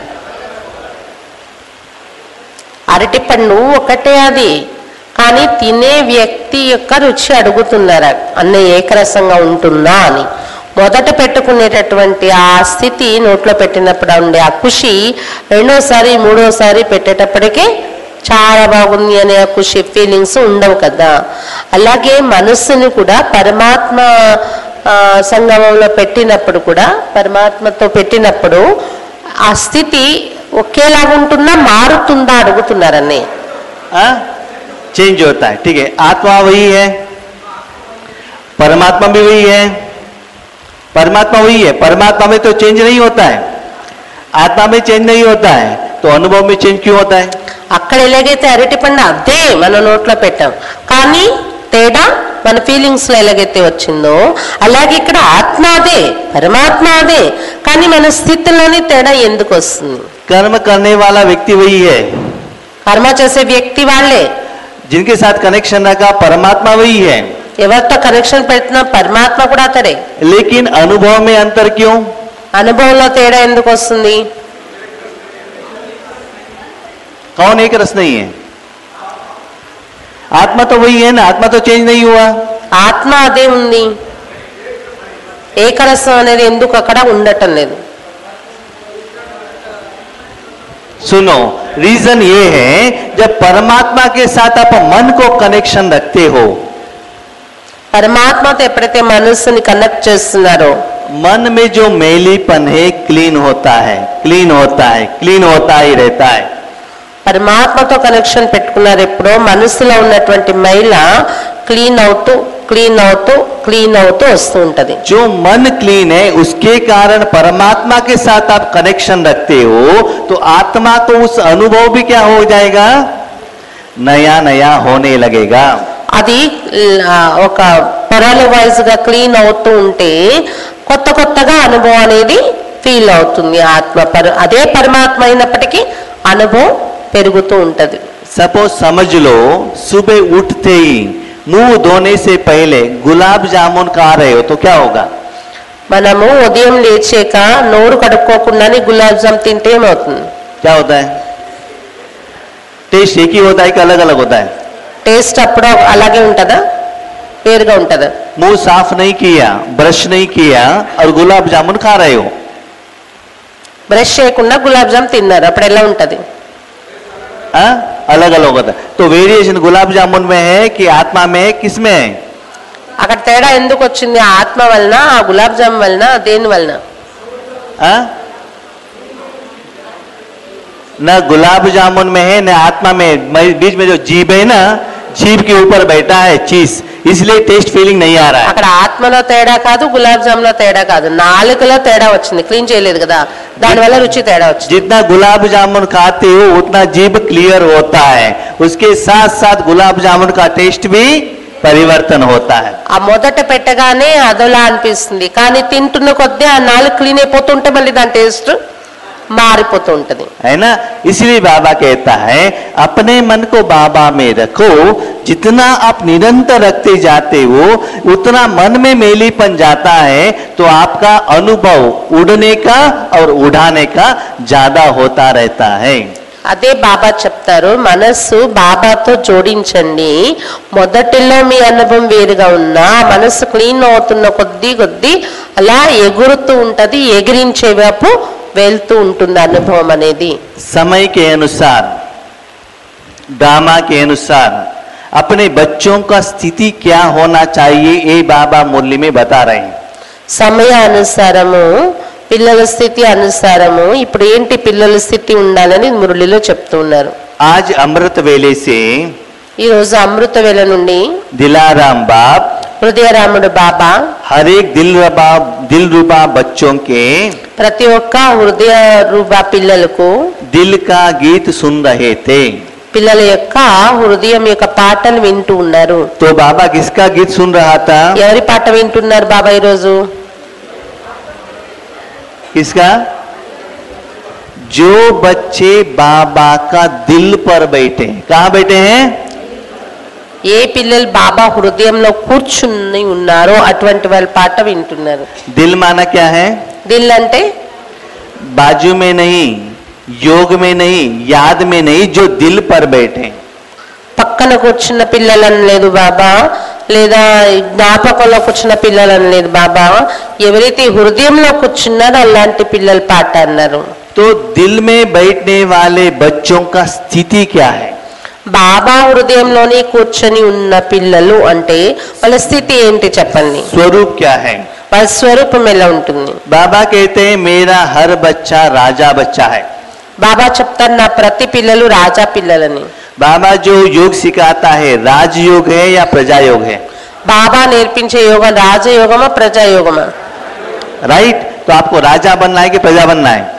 అరటి పండు ఒకటే అది, కానీ తినే వ్యక్తి యొక్క రుచి అడుగుతున్నారా అన్న ఏకరసంగా ఉంటుందా అని. మొదట పెట్టుకునేటటువంటి ఆ స్థితి నోట్లో పెట్టినప్పుడు ఉండే ఆ ఖుషి రెండోసారి మూడోసారి పెట్టేటప్పటికే చాలా బాగుంది అనే ఆ ఖుషి ఫీలింగ్స్ ఉండవు కదా. అలాగే మనస్సుని కూడా పరమాత్మ సంగమంలో పెట్టినప్పుడు కూడా, పరమాత్మతో పెట్టినప్పుడు ఆ స్థితి ఒకేలాగా ఉంటుందా మారుతుందా అడుగుతున్నారని. चेंज होता है. ठीक है, आत्मा वही है, परमात्मा भी वही है. परमात्मा वही है, परमात्मा में तो चेंज नहीं होता है, आत्मा में चेंज नहीं होता है, तो अनुभव में चेंज क्यों होता है? అక్కడ ఎలాగైతే అరటి పండు అదే మన నోట్లో పెట్టాం, కానీ తేడా మన ఫీలింగ్స్ లో ఎలాగైతే వచ్చిందో అలాగే ఇక్కడ ఆత్మ అదే, పరమాత్మ అదే, కానీ మన స్థితిలోని తేడా ఎందుకు వస్తుంది? कर्म करने वाला व्यक्ति वही है, కర్మ చేసే వ్యక్తి వాళ్ళే, जिनके साथ कनेक्शन रखा परमात्मा वही है, ఎవరితో కనెక్షన్ పెట్టినా పరమాత్మ కూడా అతడే. लेकिन अनुभव में अंतर क्यों? అనుభవంలో తేడా ఎందుకు వస్తుంది? कौन एक रस नहीं है? आत्मा तो वही है ना, आत्मा तो चेंज नहीं हुआ. ఆత్మ అదే ఉంది, ఏకరసం అనేది ఎందుకు అక్కడ ఉండటం లేదు? सुनो, रीजन ये है जब परमात्मा के साथ आप मन को कनेक्शन रखते हो, పరమాత్మతో ఎప్పుడైతే మనస్సుని కనెక్ట్ చేస్తున్నారో मन में जो मैलीपन है क्लीन होता है, क्लीन होता है, क्लीन होता ही रहता है. పరమాత్మతో కనెక్షన్ పెట్టుకున్నారు ఎప్పుడో మనస్సులో ఉన్నటువంటి మైల క్లీన్ అవుతూ క్లీన్ అవుతూ క్లీన్ అవుతూ వస్తూ ఉంటది. जो मन क्लीन है उसके कारण परमात्मा के साथ आप कनेक्शन रखते हो तो आत्मा तो उस अनुभव भी क्या हो जाएगा, नया नया होने लगेगा. అది ఒక పొరల వైజ్ గా క్లీన్ అవుతూ ఉంటే కొత్త కొత్తగా అనుభవం అనేది ఫీల్ అవుతుంది. ఆత్మ పర అదే పరమాత్మ అయినప్పటికీ అనుభవం పెరుగుతూ ఉంటది. सपोज समझ लो सुबह उठते ही मुंह धोने से पहले गुलाब जामुन खा रहे हो तो क्या होगा? మనము ఉదయం లేచాక నోరు కడుక్కోకుండానే గులాబ్ జామ్ తింటే ఏమవుతుంది? क्या होता है? टेस्ट एक ही होता है कि अलग अलग होता है? టేస్ట్ అప్పుడు అలాగే ఉంటుందా, వేరుగా ఉంటుందా? मुंह साफ नहीं किया, ब्रश नहीं किया और गुलाब जामुन खा रहे हो, బ్రష్ చేయకుండా గులాబ్ జామ్ తిన్నారు, అప్పుడు ఎలా ఉంటది? हाँ? अलग अलग होता है. तो वेरिएशन गुलाब जामुन में है कि आत्मा में है, किस में है? అక్కడ తేడా ఎందుకు వచ్చింది? ఆత్మ వలన, ఆ గులాబ్ జామ్ వలన, దేని వలన? हाँ? न गुलाब जामुन में है न आत्मा में, बीच में जो जीभ है ना, जीभ के ऊपर बैठा है चीज, इसलिए टेस्ट फीलिंग नहीं आ रहा है. అక్కడ ఆత్మలో తేడా కాదు, గులాబ్ జామ్ లో తేడా కాదు, నాలుకలో తేడా వచ్చింది, క్లీన్ చేయలేదు కదా, దానివల్ల రుచి తేడా వచ్చింది. जितना गुलाब जामुन खाते हो उतना जीभ क्लियर होता है, उसके साथ साथ गुलाब जामुन का टेस्ट भी परिवर्तन होता है. ఆ మొదట పెట్టగానే అదోలా అనిపిస్తుంది, కానీ తింటున్న కొద్దీ ఆ నాలుగు క్లీన్ అయిపోతుంటే మళ్ళీ దాని టేస్ట్ మారిపోతూ ఉంటది, है ना. इसलिए बाबा कहता है अपने मन को बाबा में रखो, जितना आप निरंतर रखते जाते हो उतना मन में मेलीपन जाता है, तो आपका अनुभव उड़ने का और उड़ाने का ज्यादा होता रहता है. అదే బాబా చెప్తారు, మనస్సు బాబాతో జోడించండి. మొదటిలో మీ అనుభవం వేరుగా ఉన్నా మనస్సు క్లీన్ అవుతున్న కొద్దీ కొద్దీ అలా ఎగురుతూ ఉంటది, ఎగిరించే వైపు వెళ్తూ ఉంటుంది అనుభవం అనేది. समय के अनुसार, ड्रामा के अनुसार अपने बच्चों का स्थिति क्या होना चाहिए ये बाबा मुरली में बता रहे हैं. సమయ అనుసారము, పిల్లల స్థితి అనుసారము ఇప్పుడు ఏంటి పిల్లల స్థితి ఉండాలని మురళిలో చెప్తూ ఉన్నారు. आज अमृत वेले से ఈ రోజు అమృత వేళ నుండి दिलाराम बाप హృదయరాముడు బాబా हर एक दिल रूबा दिल रूबा बच्चों के ప్రతి ఒక్క హృదయ రూప పిల్లలకు दिल का गीत सुन रहे थे. పిల్లల యొక్క హృదయం యొక్క పాటలు వింటూ ఉన్నారు. तो बाबा किसका गीत सुन रहा था? ఎవరి పాట వింటున్నారు బాబా ఈరోజు? किसका? जो बच्चे बाबा का दिल पर बैठे. कहाँ बैठे हैं? ఏ పిల్లలు బాబా హృదయంలో కూర్చుని ఉన్నారో అటువంటి వాళ్ళ పాట వింటున్నారు. दिल माना क्या है? దిల్ అంటే बाजू में नहीं, योग में नहीं, याद में नहीं, जो दिल पर बैठे. పక్కన కూర్చున్న పిల్లలని లేదు బాబా, లేదా జ్ఞాపకంలో కూర్చున్న పిల్లలని లేదు బాబా, ఎవరైతే హృదయంలో కూర్చున్నారో అలాంటి పిల్లల పాట అన్నారు. तो दिल में बैठने वाले बच्चों का स्थिति क्या है? బాబా హృదయంలోని కూర్చొని ఉన్న పిల్లలు అంటే వాళ్ళ స్థితి ఏంటి చెప్పండి? स्वरूप क्या है? వాళ్ళ స్వరూపం ఎలా ఉంటుంది? बाबा कहते हैं मेरा हर बच्चा राजा बच्चा है. బాబా చెప్తారు నా ప్రతి పిల్లలు రాజా పిల్లలని. बाबा जो योग सिखाता है राजयोग है या प्रजा योग है? బాబా నేర్పించే యోగం రాజయోగమా ప్రజాయోగమా? राइट. तो आपको राजा बनना है कि प्रजा बनना है?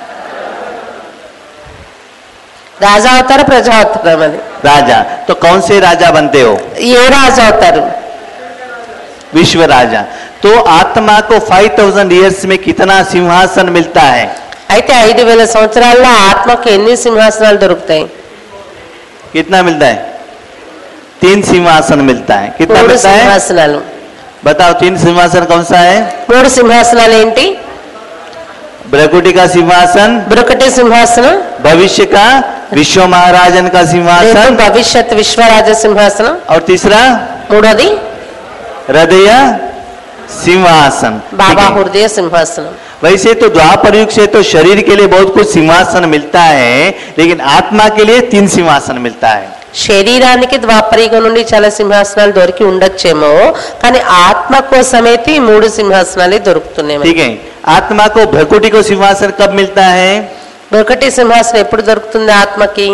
రాజా అవుతారా ప్రజా అవుతారా? మరి राजा. तो कौन से राजा बनते हो? ఏ రాజు అవుతారు? विश्व राजा। तो आत्मा को फाइव थाउजेंड ईयर्स में कितना सिंहासन मिलता है? అయితే ఐదు వేల సంవత్సరాల్లో ఆత్మకి ఎన్ని సింహాసనాలు దొరుకుతాయి? कितना मिलता है? तीन सिंहासन मिलता है। कितना మూడు मिलता है? సింహాసనాలు। बताओ तीन सिंहासन कौन सा है? మూడు సింహాసనాలు ఏంటి? ब्रकुटी का सिंहासन, బ్రొకటి సింహాసనం, भविष्य का विश्व महाराजन का सिंहासन, భవిష్యత్ విశ్వరాజ సింహాసనం, और तीसरा మూడోది हृदय सिंहासन। బాబా హృదయ సింహాసనం। वैसे तो द्वापर युग से तो शरीर के लिए बहुत कुछ सिंहासन मिलता है, लेकिन आत्मा के लिए तीन सिंहासन मिलता है। శరీరానికి ద్వాపరయుగం నుండి చాలా సింహాసనాలు దొరికి ఉండొచ్చేమో, కానీ ఆత్మ కోసమైతే ఈ మూడు సింహాసనాలే దొరుకుతున్నాయి। ठीक है, आत्मा को भ्रकुटी को सिंहासन कब मिलता है? ఒకటి సింహాసనం ఎప్పుడు దొరుకుతుంది ఆత్మకి?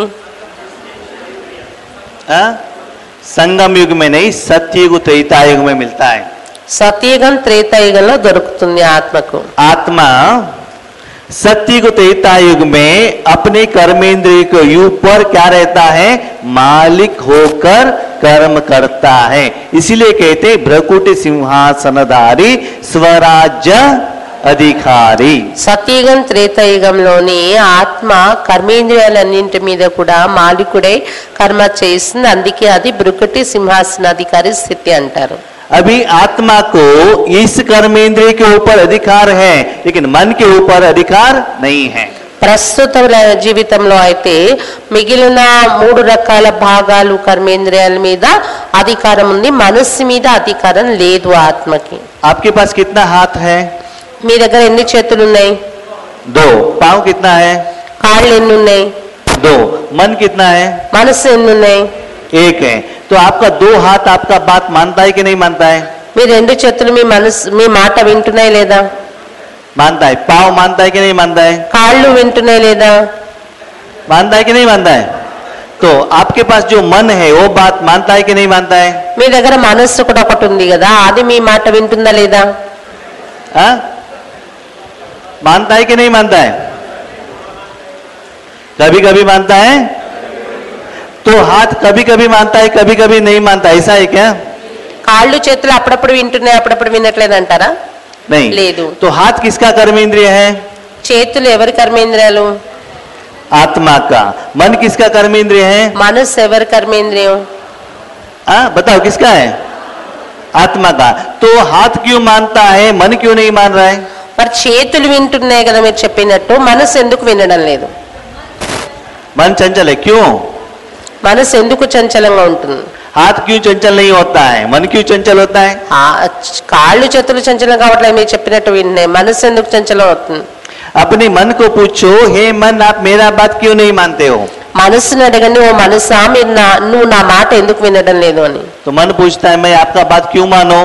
आ? संगम युग में नहीं, सत्ययुग त्रेता युग में मिलता है। సత్యయుగం త్రేతాయుగంలో దొరుకుతుంది ఆత్మకు। आत्मा सत्ययुग त्रेता युग में अपने कर्मेंद्रिय के ऊपर क्या रहता है? मालिक होकर कर्म करता है। इसीलिए कहते हैं भ्रकुटी सिंहासनधारी स्वराज्य अधिकारी। సత్యయుగం త్రేతాయుగంలోని ఆత్మ కర్మేంద్రియాలన్నింటి మీద కూడా మాలికుడై కర్మ చేస్తుంది, అందుకే అది భృకుటి సింహాసనాధికారి స్థితి అంటారు। अभी आत्मा को इस कर्मेंद्रिय के ऊपर अधिकार है, लेकिन मन के ऊपर अधिकार नहीं है। ప్రస్తుత జీవితంలో అయితే మిగిలిన మూడు రకాల భాగాలు కర్మేంద్రియాల మీద అధికారం ఉంది, మనస్సు మీద అధికారం లేదు ఆత్మకి। आपके पास कितना हाथ है? మీ దగ్గర ఎన్ని చేతులు ఉన్నాయి? दो। पाँव कितना है? కాళ్ళు ఎన్ని ఉన్నాయి? दो। मन कितना है? మనస్సు ఎన్ని ఉన్నాయి? एक है। तो आपका दो हाथ आपका बात मानता है कि नहीं मानता है? మీ రెండు చేతులు మీ మనస్సు మీ మాట వింటున్నాయి లేదా? मानता है। पाँव मानता है कि नहीं मानता है? కాళ్ళు వింటున్నాయి లేదా? मानता है कि नहीं मानता है? तो आपके पास जो मन है वो बात मानता है कि नहीं मानता है? మీ దగ్గర మనస్సు కూడా ఒకటి ఉంది కదా, అది మీ మాట వింటుందా లేదా? हाँ? मानता है कि नहीं मानता है? कभी कभी मानता है। तो हाथ कभी कभी मानता है, कभी कभी नहीं मानता, ऐसा है क्या? కాళ్ళు చేతులు అప్పుడప్పుడు వింటున్నాయి, అప్పుడప్పుడు వినట్లేదు అంటారా? नहीं। లేదు। तो हाथ किसका कर्मेंद्रिय है? చేతులు ఎవరి కర్మేంద్రియాలు? आत्मा का। मन किसका कर्मेंद्रिय है? మనస్సు ఎవరి కర్మేంద్రియం? हाँ बताओ किसका है? आत्मा का। तो हाथ क्यों मानता है, मन क्यों नहीं मान रहा है? మరి చేతులు వింటున్నాయి కదా మీరు చెప్పినట్టు, మనసు ఎందుకు వినడం లేదు? मन चंचल है, क्यों? మనసు ఎందుకు చంచలంగా ఉంటుంది? हाथ क्यों चंचल नहीं होता है, मन क्यों चंचल होता है? ఆ కాళ్ళు చేతులు చంచలం కావట్లేదు మీరు చెప్పినట్టు వింటున్నాయి, మనసు ఎందుకు చంచలం అవుతుంది? अपने मन को पूछो, हे मन आप मेरा बात क्यों नहीं मानते हो? మనసుని అడగండి, ఓ మనసా మీరు నా నువ్వు నా మాట ఎందుకు వినడం లేదు అని। तो मन पूछता है, मैं आपका बात क्यों मानो?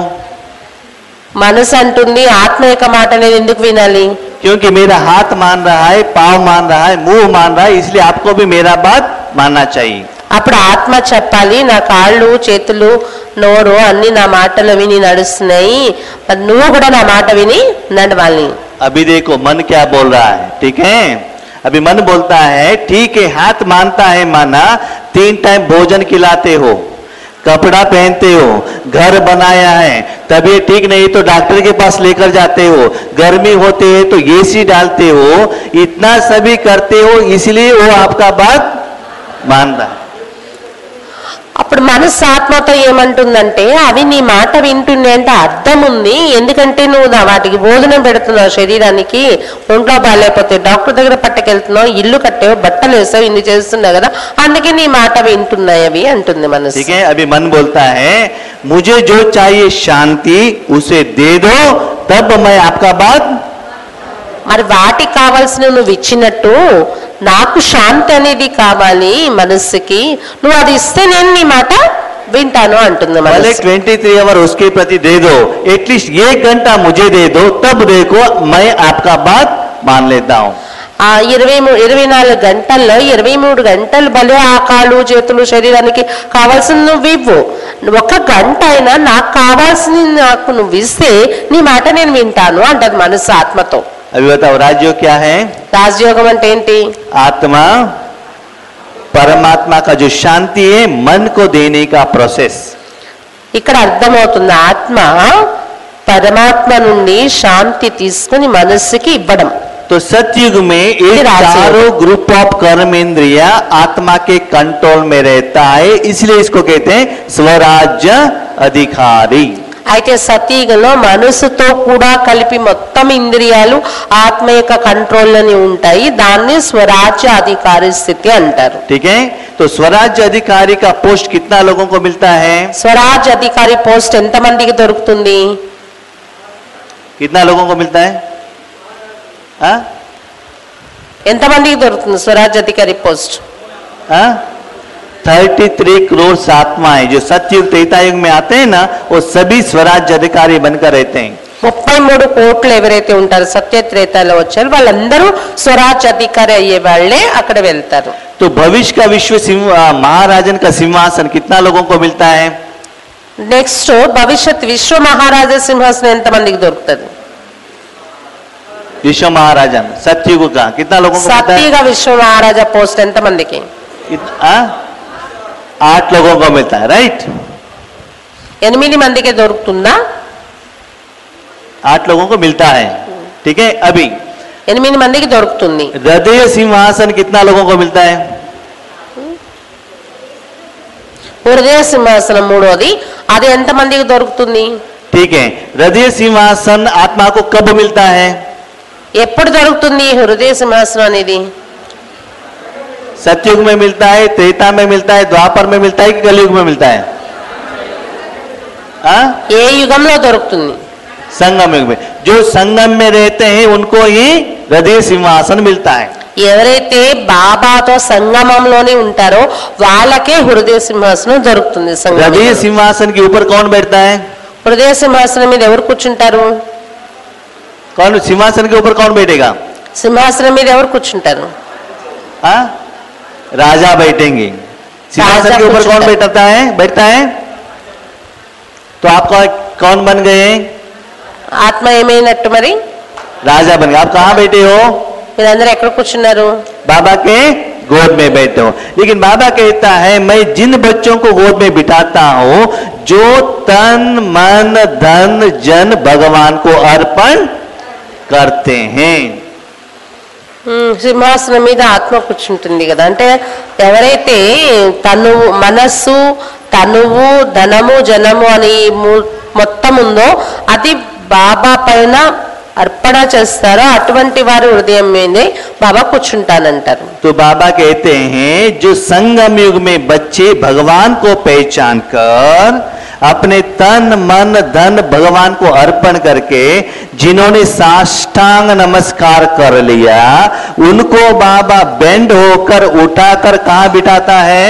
మనసు అంటుంది ఆత్మ యొక్క మాట నేను ఎందుకు వినాలి? क्योंकि मेरा हाथ मान रहा है, पाँव मान रहा है, मुंह मान रहा है, इसलिए आपको भी मेरा बात मानना चाहिए। అప్పుడు ఆత్మ చెప్పాలి, నా కాళ్ళు చేతులు నోరు అన్ని నా మాటలు విని నడుస్తున్నాయి, మరి నువ్వు కూడా నా మాట విని నడవాలి। अभी देखो मन क्या बोल रहा है, ठीक है? अभी मन बोलता है, ठीक है हाथ मानता है, माना तीन टाइम भोजन खिलाते हो, कपड़ा पहनते हो, घर बनाया है, तबीयत ठीक नहीं तो डॉक्टर के पास लेकर जाते हो, गर्मी होते है तो एसी डालते हो, इतना सभी करते हो, इसलिए वो आपका बात मान रहा है। అప్పుడు మనసు ఆత్మతో ఏమంటుందంటే, అవి నీ మాట వింటున్నాయి అంటే అర్థం ఉంది, ఎందుకంటే నువ్వు నా వాటికి భోజనం పెడుతున్నావు, శరీరానికి ఒంట్లో బాగాలేకపోతే డాక్టర్ దగ్గర పట్టుకెళ్తున్నావు, ఇల్లు కట్టావు, బట్టలు వేసావు, ఇన్ని చేస్తున్నావు కదా, అందుకే నీ మాట వింటున్నాయి అవి అంటుంది మనసు। ठीक है, अभी मन बोलता है मुझे जो चाहिए शांति उसे दे दो, तब मैं आपका बात। మరి వాటికి కావాల్సిన నువ్వు ఇచ్చినట్టు నాకు శాంతి అనేది కావాలి మనస్సుకి, నువ్వు అది ఇస్తే నేను నీ మాట వింటాను అంటుంది पहले మనసు। ट्वेंटी थ्री आवर उसके प्रति दे दो, एटलीस्ट एक घंटा मुझे दे दो, तब देखो मैं आपका बात मान लेता हूँ। ఆ ఇరవై మూడు ఇరవై నాలుగు గంటల్లో ఇరవై మూడు గంటలు భలే ఆ కాళ్ళు చేతులు శరీరానికి కావాల్సింది నువ్వు ఇవ్వు, ఒక గంట అయినా నాకు కావాల్సింది నాకు నువ్వు ఇస్తే నీ మాట నేను వింటాను అంటది మనసు ఆత్మతో। अभी बताओ राजयोग क्या है? రాజయోగం అంటే ఏంటి? आत्मा परमात्मा का जो शांति है मन को देने का प्रोसेस। ఇక్కడ అర్థమవుతుంది ఆత్మ పరమాత్మ నుండి శాంతి తీసుకుని మనస్సుకి ఇవ్వడం. तो सतयुग में ये चारों ग्रुप ऑफ कर्म इंद्रिया आत्मा के कंट्रोल में रहता है, इसलिए इसको कहते हैं स्वराज्य अधिकारी. అయితే సతయుగంలో మనసుతో కూడా కలిపి మొత్తం ఇంద్రియాలు ఆత్మ యొక్క కంట్రోల్లోనే ఉంటాయి, దాన్ని స్వరాజ్య అధికారి స్థితి అంటారు. ठीक है, तो स्वराज्य अधिकारी का पोस्ट कितना लोगों को मिलता है? స్వరాజ్య అధికారి పోస్ట్ ఎంత మందికి దొరుకుతుంది? कितना लोगों को मिलता है? हाँ? ఎంత మందికి దొరుకుతుంది స్వరాజ్య అధికారి పోస్ట్? हाँ? थर्टी थ्री करोड़ आत्माएं जो सतयुग त्रेतायुग में आते हैं ना, वो सभी स्वराज्य अधिकारी बनकर रहते हैं. ముప్పై మూడు కోట్లు ఎవరైతే ఉంటారో సత్యత్రేతాలో వచ్చారు వాళ్ళందరూ స్వరాజ్య అధికారి అయ్యే వాళ్ళే అక్కడ వెళ్తారు. तो भविष्य का विश्व महाराजन का सिंहासन कितना लोगों को मिलता है? నెక్స్ట్ భవిష్యత్ విశ్వ మహారాజా సింహాసనం ఎంత మందికి దొరుకుతుంది? विश्व महाराजन सतयुग का कितना लोगों को मिलता है? సత్యుగ విశ్వ మహారాజా పోస్ట్ ఎంత మందికి? आठ लोगों को मिलता है, राइट? ఎనిమిది మందికి దొరుకుతుందా? आठ लोगों को मिलता है. ठीक है, अभी ఎనిమిది మందికి దొరుకుతుంది. हृदय सिंहासन कितना लोगों को मिलता है? హృదయ సింహాసనం మూడోది, అది ఎంత మందికి దొరుకుతుంది? ठीक है, हृदय सिंहासन आत्मा को कब मिलता है? ఎప్పుడు దొరుకుతుంది హృదయ సింహాసనం అనేది? सतयुग में मिलता है, त्रेता में मिलता है, द्वापर में मिलता है कि कलयुग में मिलता है? हाँ? ఏ యుగంలో దొరుకుతుంది? संगम युग में. जो संगम में रहते हैं उनको ही हृदय सिंहासन मिलता है. ఎవరైతే బాబాతో సంగమంలోనే ఉంటారో వాళ్ళకే హృదయ సింహాసనం దొరుకుతుంది. हृदय सिंहासन के ऊपर कौन बैठता है? హృదయ సింహాసనం మీద ఎవరు కూర్చుంటారు? कौन सिंहासन के ऊपर कौन बैठेगा? సింహాసనం మీద ఎవరు కూర్చుంటారు? हाँ? राजा बैठेंगे. सिंहासन के ऊपर कौन बैठता है? बैठता है. तो आपका कौन बन गए? ఆత్మ ఏమైనట్టు మరి? राजा बन गए. आप कहाँ बैठे हो? మీరందరూ ఎక్కడ కూర్చున్నారు? बाबा के गोद में बैठे हो. लेकिन बाबा कहता है मैं जिन बच्चों को गोद में बिठाता हूं जो तन मन धन जन भगवान को अर्पण करते हैं. సింహాసనం మీద ఆత్మ కూర్చుంటుంది కదా, అంటే ఎవరైతే తనువు మనస్సు తనువు ధనము జనము అని మొత్తం ఉందో అది బాబా పైన అర్పణ చేస్తారో అటువంటి వారి హృదయం మీదే బాబా కూర్చుంటానంటారు. तो बाबा कहते हैं जो संगम युग में बच्चे भगवान को पहचान कर अपने तन मन धन भगवान को अर्पण करके जिन्होंने साष्टांग नमस्कार कर लिया उनको बाबा बेंड होकर उठाकर कहां बिठाता है?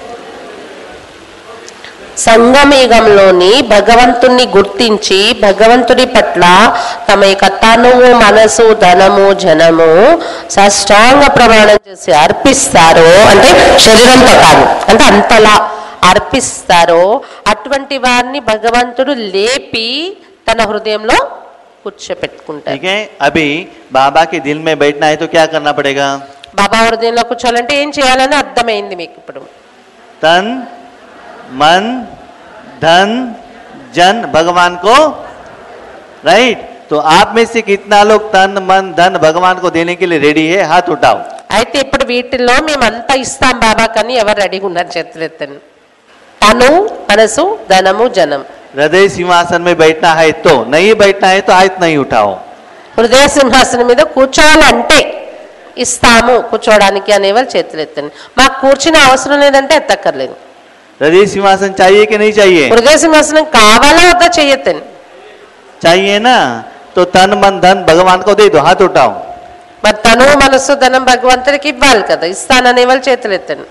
సంగమయుగంలోని భగవంతుణ్ణి గుర్తించి భగవంతుడి పట్ల తమ యొక్క తనువు మనసు ధనము జనము సాష్టాంగ ప్రమాణం చేసి అర్పిస్తారో, అంటే శరీరంతో కాదు, అంటే అంతలా అర్పిస్తారో అటువంటి వారిని భగవంతుడు లేపి తన హృదయంలో కూర్చోపెట్టుకుంటారు. ठीक है, अभी बाबा के दिल में बैठना है तो क्या करना पड़ेगा? బాబా హృదయంలో కూర్చోవాలంటే ఏం చేయాలని అర్థమైంది మీకు ఇప్పుడు. तन मन धन जन भगवान को, राइट? तो आप में से कितना लोग तन मन धन भगवान को देने के लिए रेडी है? हाथ उठाओ. అయితే ఇప్పుడు వీటిల్లో మేమంతా ఇస్తాం బాబా కానీ ఎవరు రెడీగా ఉన్నారు? చేతులు ఎత్తండి. తను మనసు ధనము జనం. हृदय सिंहासन में बैठना है तो, नहीं बैठना है तो हाथ नहीं उठाओ. హృదయ సింహాసనం మీద కూర్చోవాలంటే ఇస్తాము కూర్చోవడానికి అనేవాళ్ళు చేతులు ఎత్తండి. మాకు కూర్చునే అవసరం లేదంటే ఎత్తక్కర్లేదు. हृदय सिंहासन चाहिए कि नहीं चाहिए? హృదయ సింహాసనం కావాలా వద్దా చెయ్యొద్దండి. चाहिए ना, तो तन मन धन भगवान को दे दो. हाथ उठाओ. మరి తను మనస్సు ధనం భగవంతుడికి ఇవ్వాలి కదా, ఇస్తాననే వాళ్ళు చేతులు ఎత్తండి.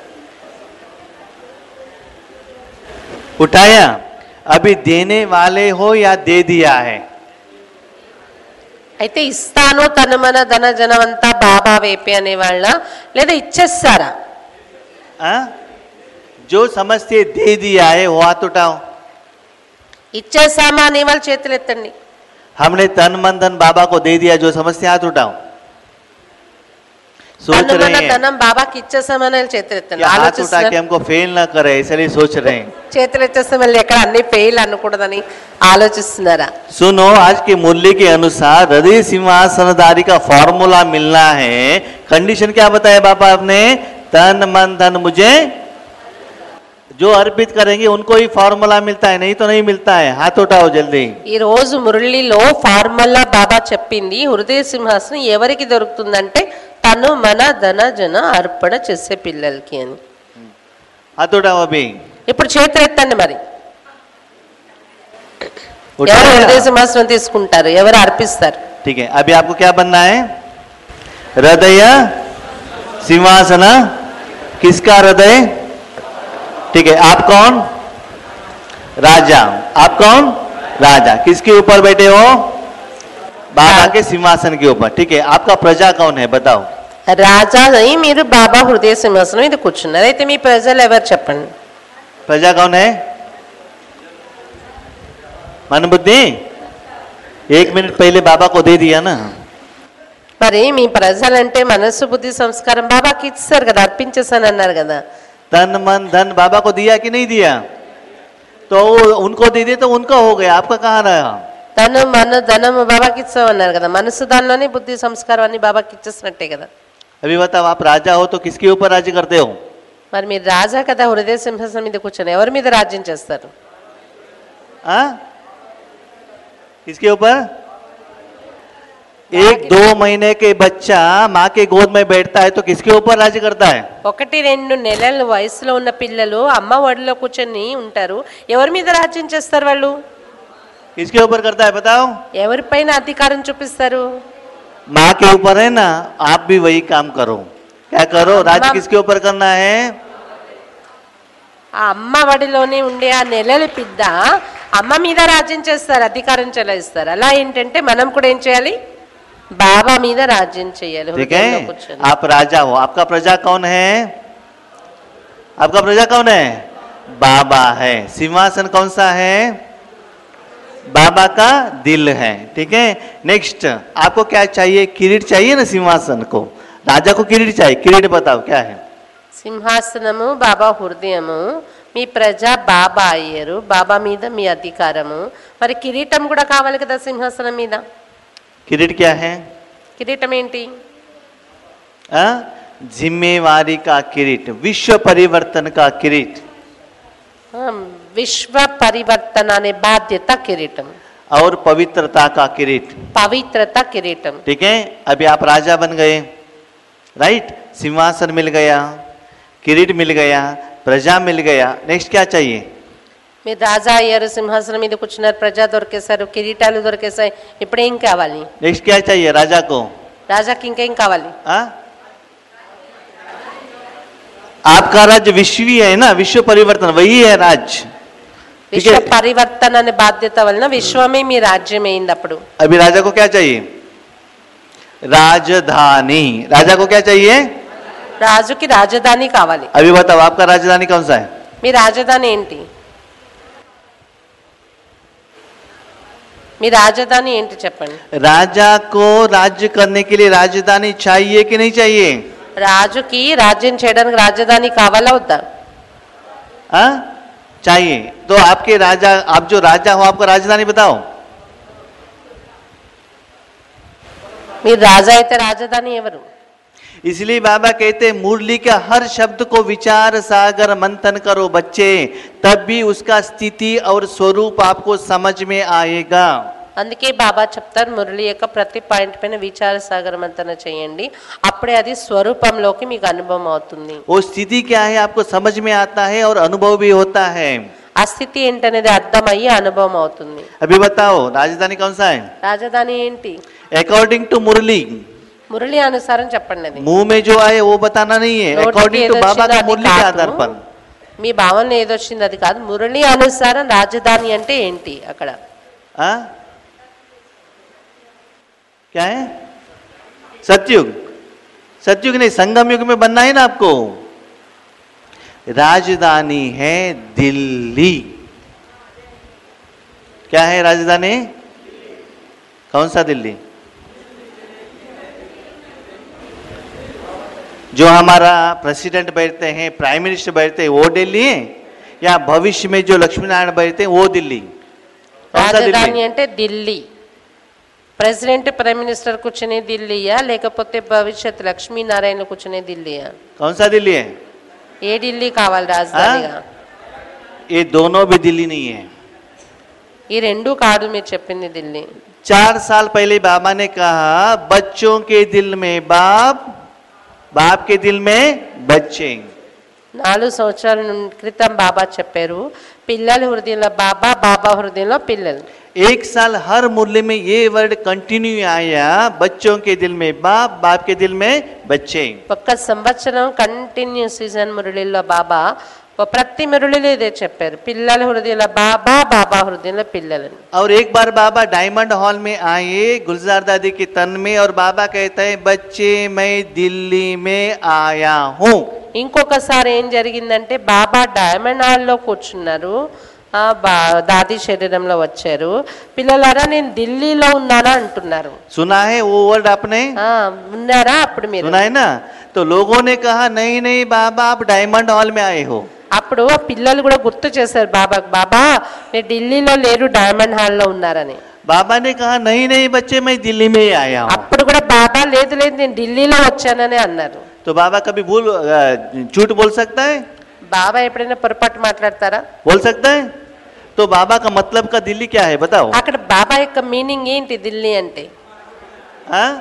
उठाया? अभी देने वाले हो या दे दिया है? అయితే ఇస్తాను తన మన ధన జనం అంతా బాబా వేపే అనేవాళ్ళ లేదా ఇచ్చేస్తారా? जो समझते दे दिया है वो हाथ उठाओ. ఇచ్చేసామా అనే వాళ్ళు చేతులు ఎత్తండి. हमने तन मन धन बाबा को दे दिया जो समझते हाथ उठाओ. सोच रहे हैं ధనం బాబాకి ఇచ్చేసామని చేతులెత్తండి, हाथ उठा के ఆలోచిస్తున్నారు. हमको फेल ना करे इसलिए सोच रहे हैं. చేతులు ఎత్తేస్తే మళ్ళీ ఎక్కడ అన్ని ఫెయిల్ అనకూడదని ఆలోచిస్తున్నారా? सुनो, आज की मूल्य के अनुसार हृदय सिंहासनधारी का फॉर्मूला मिलना है. कंडीशन क्या बताया बाबा आपने? तन मन धन मुझे जो अर्पित करेंगे उनको ही फॉर्मूला मिलता है, नहीं तो नहीं मिलता है. हाथ उठाओ जल्दी. ఈ రోజు మురళిలో ఫార్ములా బాబా చెప్పింది హృదయ సింహాసనం ఎవరికి దొరుకుతుందంటే తను మన ధన జన అర్పణ చేసే పిల్లలకి అని. हाथ उठाओ अभी. ఇప్పుడు చేతులు ఎత్తండి. మరి ఎవరు హృదయ సింహాసనం తీసుకుంటారు, ఎవరు అర్పిస్తారు? ठीक है, अभी आपको क्या बनना है? हृदय सिंहासन. किसका हृदय? ठीक है, आप कौन? राजा. आप कौन? राजा. किसके ऊपर बैठे हो? बाबा के सिंहासन के ऊपर. ठीक है, आपका प्रजा कौन है बताओ? రాజా అయి మీరు బాబా హృదయ సింహాసనం మీద కూర్చున్నారు. అయితే మీ ప్రజలు ఎవరు చెప్పండి? प्रजा कौन है? मन बुद्धि एक मिनट पहले बाबा को दे दिया ना. మరి మీ ప్రజలంటే మనస్సు బుద్ధి సంస్కారం బాబాకి ఇచ్చారు కదా, అర్పించేసాను అన్నారు కదా. तन मन धन बाबा को दिया कि नहीं दिया? तो उनको दे दिए तो उनका हो गया, आपका कहाँ रहा? తను మన ధనము బాబాకి ఇచ్చామన్నారు కదా, మనసు దానిలోనే బుద్ధి సంస్కారం అన్ని బాబాకి ఇచ్చేసినట్టే కదా. अभी बताओ, आप राजा हो तो किसके ऊपर राज्य करते हो? మరి మీరు రాజా కదా, హృదయ సింహాసనం మీద కూర్చొని ఎవరి మీద రాజ్యం చేస్తారు? आ? किसके ऊपर? एक दो महीने के बच्चा माँ के गोद में बैठता है तो किसके ऊपर राज्य करता है? ఒకటి రెండు నెలల వయసులో ఉన్న పిల్లలు అమ్మ ఒడిలో కూర్చొని ఉంటారు, ఎవరి మీద రాజ్యం చేస్తారు వాళ్ళు? किसके ऊपर करता है बताओ? ఎవరిపైన అధికారం చూపిస్తారు? माँ के ऊपर है ना. आप भी वही काम करो. क्या करो? राज्य किसके ऊपर करना है? ఆ అమ్మ ఒడిలోనే ఉండే ఆ నెలల బిడ్డ అమ్మ మీద రాజ్యం చేస్తారు, అధికారం చెలాయిస్తారు. అలా ఏంటంటే మనం కూడా ఏం చేయాలి? బాబా మీద రాజ్యం చేయాలి. ठीक है, आप राजा हो. आपका प्रजा कौन है? आपका प्रजा कौन है? बाबा है. सिंहासन कौन सा है? बाबा का दिल है. ठीक है, नेक्स्ट आपको क्या चाहिए? किरीट चाहिए ना सिंहासन को. राजा को किरीट चाहिए. किरीट बताओ क्या है? సింహాసనము బాబా హృదయము, మీ ప్రజ బాబా అయ్యారు, బాబా మీద మీ అధికారము. మరి కిరీటం కూడా కావాలి కదా సింహాసనం మీద. किरीट क्या है? కిరీటం ఏంటి? आ? जिम्मेवारी का किरीट, विश्व परिवर्तन का किरीट, విశ్వ పరివర్తన అనే బాధ్యత కిరీటం, और पवित्रता का किरीट. పవిత్రత కిరీటం. ठीक है, अभी आप राजा बन गए, राइट. सिंहासन मिल गया, किरीट मिल गया, प्रजा मिल गया. नेक्स्ट क्या चाहिए? మీరు రాజా అయ్యారు, సింహాసనం మీద కూర్చున్నారు, ప్రజా దొరికేశారు, కిరీటాలు దొరికేశాయి. ఇప్పుడు ఏం కావాలి? नेक्स्ट क्या चाहिए राजा को? రాజాకి ఇంకేం కావాలి? आ? आपका राज्य विश्वी है ना, विश्व परिवर्तन वही है राज्य. విశ్వ పరివర్తన అనే బాధ్యత వలన విశ్వమే మీ రాజ్యం అయింది. అప్పుడు अभी राजा को क्या चाहिए? राजधानी. राजा को क्या चाहिए? రాజుకి రాజధాని కావాలి. अभी बताओ, आपका राजधानी कौन सा है? మీ రాజధాని ఏంటి? మీ రాజధాని ఏంటి చెప్పండి? राजा को राज्य करने के लिए राजधानी चाहिए कि नहीं चाहिए? రాజుకి రాజ్యం చేయడానికి రాజధాని కావాలా వద్దా? आ? चाहिए. तो आपके राजा, आप जो राजा हो, आपका राजधानी बताओ. మీరు రాజా అయితే రాజధాని ఎవరు? इसलिए बाबा कहते हैं मुरली का हर शब्द को विचार सागर मंथन करो बच्चे, तब भी उसका स्थिति और स्वरूप आपको समझ में आएगा. అందుకే బాబా చెప్తారు మురళి యొక్క ప్రతి పాయింట్ పైన విచార సాగర మంతన చేయండి, అప్పుడే అది స్వరూపంలోకి మీకు అనుభవం అవుతుంది. वो स्थिति क्या है आपको समझ में आता है और अनुभव भी होता है. ఆ స్థితి ఏంటనేది అర్థమయ్యి అనుభవం అవుతుంది. अभी बताओ, राजधानी कौन सा है? రాజధాని ఏంటి? According to Murali. మురళి అనుసారం చెప్పండి. అది मुंह में जो आए वो बताना नहीं है, अकॉर्डिंग टू बाबा का मुरली के आधार पर. మీ భావన ఏదొచ్చింది అది కాదు, మురళి అనుసారం రాజధాని అంటే ఏంటి అక్కడ? आ? क्या है? सतयुग. सतयुग नहीं, संगम युग में बनना है ना आपको. राजधानी है दिल्ली. क्या है राजधानी? कौन सा दिल्ली? जो हमारा प्रेसिडेंट बैठते हैं, प्राइम मिनिस्टर बैठते हैं, वो दिल्ली है, या भविष्य में जो लक्ष्मी नारायण बैठते हैं वो दिल्ली? రాజధాని అంటే ఢిల్లీ. ప్రెసిడెంట్ ప్రైమ్ మినిస్టర్ కూర్చునే ఢిల్లీయా లేకపోతే భవిష్యత్ లక్ష్మీనారాయణ కూర్చునే ఢిల్లీయా? कौन सा दिल्ली है? ఏ ఢిల్లీ కావాలి రాజధానిగా? ये दोनों भी दिल्ली नहीं है. ఈ రెండు కాదు మీరు చెప్పింది ఢిల్లీ. चार साल पहले बाबा ने कहा बच्चों के दिल में बाप, बाप के दिल में बच्चे. నాలుగు సంవత్సరాల క్రితం బాబా చెప్పారు పిల్లల హృదయంలో బాబా, బాబా హృదయంలో పిల్లలు. एक साल हर मुरली में ये वर्ड कंटिन्यू आया, बच्चों के दिल में बाप, बाप के दिल में बच्चे. ఒక్క సంవత్సరం కంటిన్యూ సీజన్ మురళిలో బాబా ప్రతి మురళిలో ఇదే చెప్పారు, పిల్లల హృదయంలో బాబా, బాబా హృదయంలో పిల్లలని. और एक बार बाबा डायमंड हॉल में आए गुलजार दादी के तन में, और बाबा कहता है बच्चे मैं दिल्ली में आया हूँ. ఇంకొకసారి ఏం జరిగిందంటే బాబా డైమండ్ హాల్లో కూర్చున్నారు, బా దాది శరీరంలో వచ్చారు, పిల్లలారా నేను ఢిల్లీలో ఉన్నానా అంటున్నారు. सुना है वो वर्ड आपने? ఉన్నారా అప్పుడు మీరు? सुना है ना? तो लोगों ने कहा नहीं नहीं बाबा आप डायमंड हॉल में आए हो. అప్పుడు పిల్లలు కూడా గుర్తు చేశారు బాబాకు, బాబా నేను ఢిల్లీలో లేరు డైమండ్ హాల్లో ఉన్నారని. बाबा ने कहा नहीं नहीं बच्चे मैं दिल्ली में ही आया हूँ. అప్పుడు కూడా బాబా లేదు లేదు నేను ఢిల్లీలో వచ్చానని అన్నారు. तो बाबा कभी भूल झूठ बोल सकता है? బాబా ఎప్పుడైనా పొరపాటు మాట్లాడతారా? बोल सकता है? तो बाबा का मतलब का दिल्ली क्या है बताओ? అక్కడ బాబా యొక్క మీనింగ్ ఏంటి ఢిల్లీ అంటే? हाँ?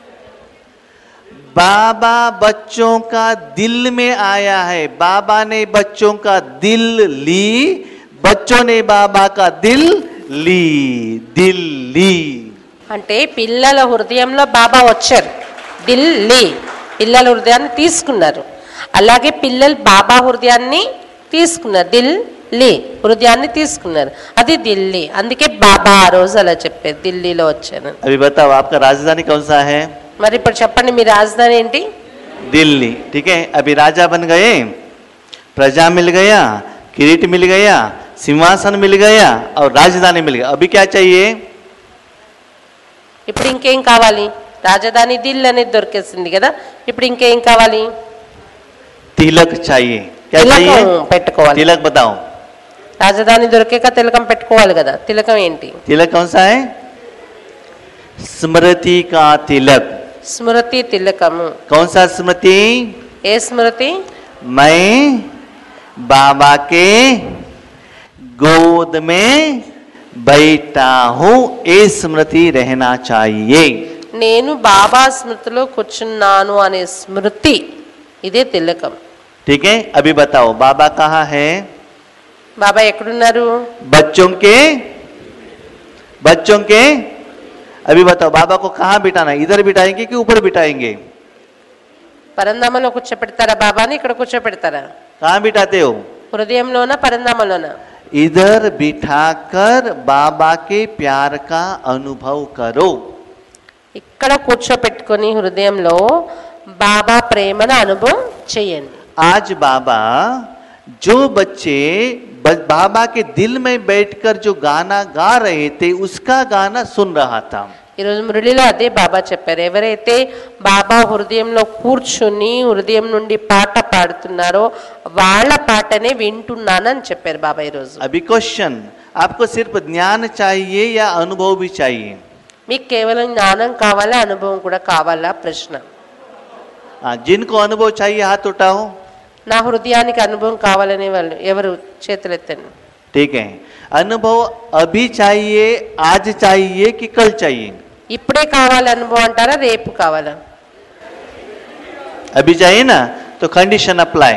बाबा बच्चों का दिल में आया है. बाबा ने बच्चों का दिल ली, बच्चों ने बाबा का दिल ली. दिल्ली అంటే పిల్లల హృదయంలో బాబా వచ్చారు, ఢిల్లీ పిల్లల హృదయాన్ని తీసుకున్నారు. అలాగే పిల్లలు బాబా హృదయాన్ని తీసుకున్నారు, ఢిల్లీ హృదయాన్ని తీసుకున్నారు, అది ఢిల్లీ. అందుకే బాబా ఆ రోజు అలా చెప్పారు ఢిల్లీలో వచ్చాను. अभी बताओ आपका राजधानी कौन सा है? మరి ఇప్పుడు చెప్పండి మీ రాజధాని ఏంటి? दिल्ली. ठीक है, अभी राजा बन गए, प्रजा मिल गया, किरीट मिल गया, सिंहासन मिल गया और राजधानी मिल गया. अभी क्या चाहिए? ఇప్పుడు ఇంకేం కావాలి? రాజధాని ఢిల్లీ అనేది దొరికేసింది కదా, ఇప్పుడు ఇంకేం కావాలి? तिलक चाहिए. क्या चाहिए? పెట్టుకోవాలి. तिलक बताओ. రాజధాని దొరికాక తిలకం పెట్టుకోవాలి కదా, తిలకం ఏంటి? तिलक कौन सा है? स्मृति का तिलक. స్మృతి తిలకము. कौन सा स्मृति? ఏ స్మృతి? मैं बाबा के गोद में बैठा हूँ, ये स्मृति रहना चाहिए. నేను బాబా స్మృతిలో కూర్చున్నాను అనే స్మృతి, ఇదే తిలకం. ठीक है, अभी बताओ बाबा कहाँ है? బాబా ఎక్కడున్నారు? बच्चों के बच्चों के अभी बताओ बाबा को कहाँ बिठाना? इधर बिठाएंगे कि ऊपर बिठाएंगे? పరంధామంలో కూర్చోపెడతారా బాబాని? ఇక్కడ కూర్చోపెడతారా? कहाँ बिठाते हो? హృదయంలోనా పరంధామంలోనా? इधर बिठाकर बाबा के प्यार का अनुभव करो. ఇక్కడ కూర్చోపెట్టుకొని హృదయంలో బాబా ప్రేమను అనుభవం చేయండి. आज बाबा जो बच्चे बाबा के दिल में बैठकर जो गाना गा रहे थे उसका गाना सुन रहा था. ఈరోజు మురళిలో అదే బాబా చెప్పారు, ఎవరైతే బాబా హృదయంలో కూర్చుని హృదయం నుండి పాట పాడుతున్నారో వాళ్ళ పాటనే వింటున్నానని చెప్పారు బాబా ఈరోజు. अभी क्वेश्चन, आपको सिर्फ ज्ञान चाहिए या अनुभव भी चाहिए? మీకు కేవలం జ్ఞానం కావాలా, అనుభవం కూడా కావాలా? ప్రశ్న. जिनको अनुभव चाहिए हाथ उठाओ. నా హృదయానికి అనుభవం కావాలనే వాళ్ళు ఎవరు చేతులు ఎత్తండి. ठीक है, अनुभव अभी चाहिए, आज चाहिए कि कल चाहिए? ఇప్పుడే కావాలి అనుభవం అంటారా, రేపు కావాలా? अभी चाहिए ना, तो condition apply.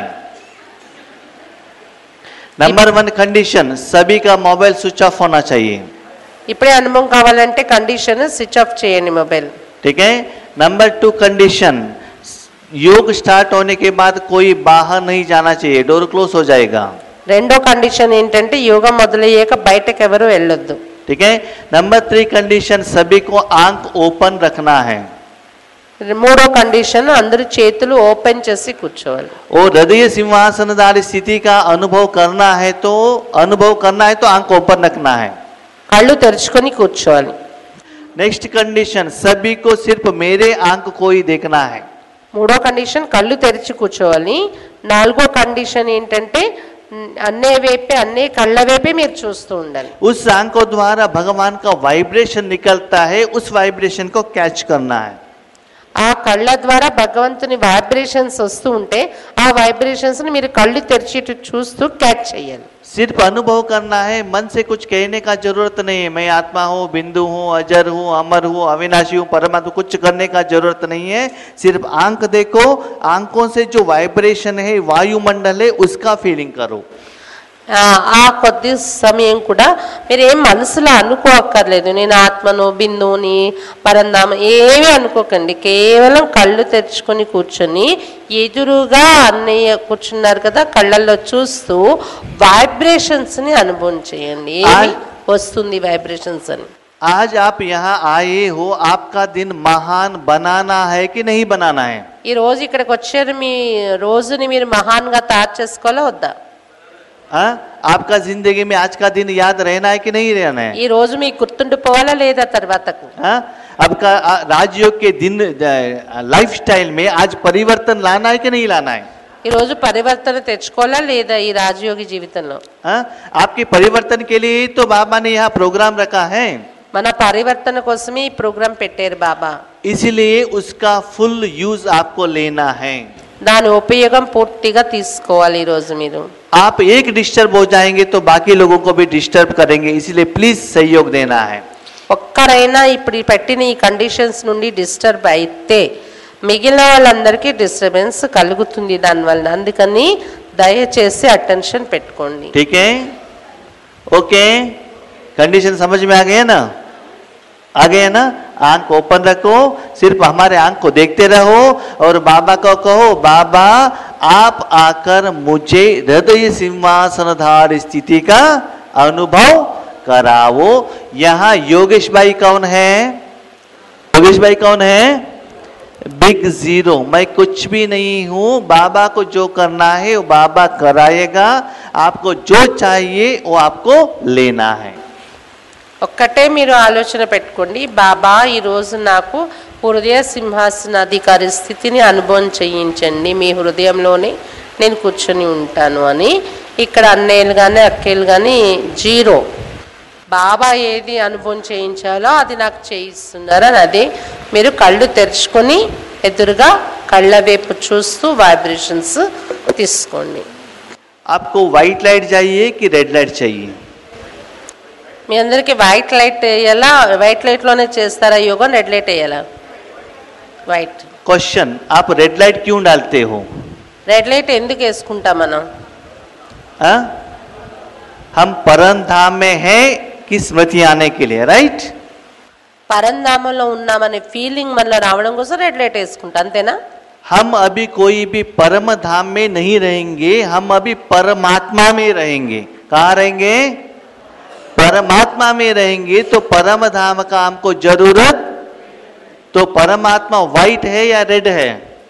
Number one condition, सभी का मोबाइल स्विच ऑफ होना चाहिए. ఇప్పుడే అనుభవం కావాలంటే కండిషన్ స్విచ్ ఆఫ్ చేయండి మొబైల్. ठीक है. नंबर टू कंडीशन, योग स्टार्ट होने के बाद कोई बाहर नहीं जाना चाहिए, डोर क्लोज हो जाएगा. రెండో కండిషన్ ఏంటంటే యోగం మొదలయ్యాక బయటకు ఎవరు వెళ్ళొద్దు. ठीक है. नंबर थ्री कंडीशन, सभी को आंख ओपन रखना है. మూడో కండిషన్, అందరూ చేతులు ఓపెన్ చేసి కూర్చోవాలి. और हृदय सिंहासनधारी स्थिति का अनुभव करना है तो अनुभव करना है तो आंख ओपन रखना है. కళ్ళు తెరుచుకొని కూర్చోవాలి. नेक्स्ट कंडीशन, सभी को सिर्फ मेरे आंख को ही देखना है. మూడో కండిషన్ కళ్ళు తెరిచి కూర్చోవాలి. నాలుగో కండిషన్ ఏంటంటే అన్నే వైపే అన్నే కళ్ళ వైపే మీరు చూస్తూ ఉండాలి. उस आंखों द्वारा भगवान का वाइब्रेशन निकलता है, उस वाइब्रेशन को कैच करना है. ఆ కళ్ళ ద్వారా భగవంతుని వైబ్రేషన్స్ వస్తూ ఉంటే ఆ వైబ్రేషన్స్ ని మీరు కళ్ళు తెరిచి చూస్తూ క్యాచ్ చేయాలి. सिर्फ अनुभव करना है, मन से कुछ कहने का जरूरत नहीं है. मैं आत्मा हूँ, बिंदु हूँ, अजर हूँ, अमर हूँ, अविनाशी हूँ, परमात्मा, कुछ करने का जरूरत नहीं है. सिर्फ आंख देखो, आंखों से जो वाइब्रेशन है, वायुमंडल है, उसका फीलिंग करो. ఆ కొద్ది సమయం కూడా మీరు ఏం మనసులో అనుకోక్కర్లేదు. నేను ఆత్మను, బిందువుని, పరంధామ ఏమీ అనుకోకండి. కేవలం కళ్ళు తెరుచుకొని కూర్చొని ఎదురుగా అన్నయ్య కూర్చున్నారు కదా, కళ్ళల్లో చూస్తూ వైబ్రేషన్స్ ని అనుభవం చేయండి. ఏమి వస్తుంది వైబ్రేషన్స్ అని. आज आप यहाँ आए हो, आपका दिन महान बनाना है कि नहीं बनाना है? ఈ రోజు ఇక్కడికి వచ్చారు, మీ రోజుని మీరు మహాన్ గా తయారు చేసుకోవాలా వద్దా? हाँ, आपका जिंदगी में आज का दिन याद रहना है कि नहीं रहना है? ఈ రోజు మీకు గుర్తుండిపోవాలా లేదా తర్వాతకు? हाँ, आपका राजयोग के दिन लाइफस्टाइल में आज परिवर्तन लाना है कि नहीं लाना है? ఈ రోజు పరివర్తన తెచ్చుకోవాలా లేదా ఈ రాజయోగి జీవితంలో? हाँ, आपके परिवर्तन के लिए तो बाबा ने यहाँ प्रोग्राम रखा है. మన పరివర్తన కోసమే ఈ ప్రోగ్రాం పెట్టారు బాబా. इसलिए उसका फुल यूज आपको लेना है. దాని ఉపయోగం పూర్తిగా తీసుకోవాలి. ఈ రోజు మీరు आप एक डिस्टर्ब हो जाएंगे तो बाकी लोगों को भी डिस्टर्ब करेंगे, इसलिए प्लीज सहयोग देना है. ఒక్కరైనా ఇప్పుడు పెట్టిన ఈ కండిషన్స్ నుండి డిస్టర్బ్ అయితే మిగిలిన వాళ్ళందరికీ డిస్టర్బెన్స్ కలుగుతుంది దానివల్ల. అందుకని దయచేసి అటెన్షన్ పెట్టుకోండి. ठीक है, ओके, कंडीशन समझ में आ गए ना? आ गए ना? आंख ओपन रखो, सिर्फ हमारे आंख को देखते रहो और बाबा को कहो, बाबा आप आकर मुझे हृदय सिंहासनधार स्थिति का अनुभव कराओ. यहाँ योगेश भाई कौन है? योगेश भाई कौन है? Big zero. मैं कुछ भी नहीं हूँ. बाबा को जो करना है वो बाबा कराएगा. आपको जो चाहिए वो आपको लेना है. ఒక్కటే మీరు ఆలోచన పెట్టుకోండి, బాబా ఈరోజు నాకు హృదయ సింహాసనాధికారి స్థితిని అనుభవం చేయించండి, మీ హృదయంలోనే నేను కూర్చొని ఉంటాను అని. ఇక్కడ అన్నయ్యలు కానీ అక్కయ్యలు కానీ జీరో. బాబా ఏది అనుభవం చేయించాలో అది నాకు చేయిస్తున్నారు అని. అదే మీరు కళ్ళు తెరుచుకొని ఎదురుగా కళ్ళ వైపు చూస్తూ వైబ్రేషన్స్ తీసుకోండి. आपको व्हाइट लाइट चाहिए कि रेड लाइट चाहिए? మీ అందరికీ వైట్ లైట్ వేయాలా? వైట్ లైట్లోనే చేస్తారా యోగా? రెడ్ లైట్ వేయాలా? వైట్. क्वेश्चन, आप रेड लाइट क्यों डालते हो? రెడ్ లైట్ ఎందుకు వేసుకుంటాం మనం? आ? हम परम धाम में हैं कि स्मृति आने के लिए, राइट? పరంధామంలో ఉన్నామనే ఫీలింగ్ మనలో రావడం కోసం రెడ్ లైట్ వేసుకుంటాం, అంతేనా? हम अभी कोई भी परम धाम में नहीं रहेंगे, हम अभी परमात्मा में रहेंगे. कहाँ रहेंगे? परमात्मा में रहेंगे. तो परम धाम का हमको जरूरत, तो परमात्मा व्हाइट है या रेड है?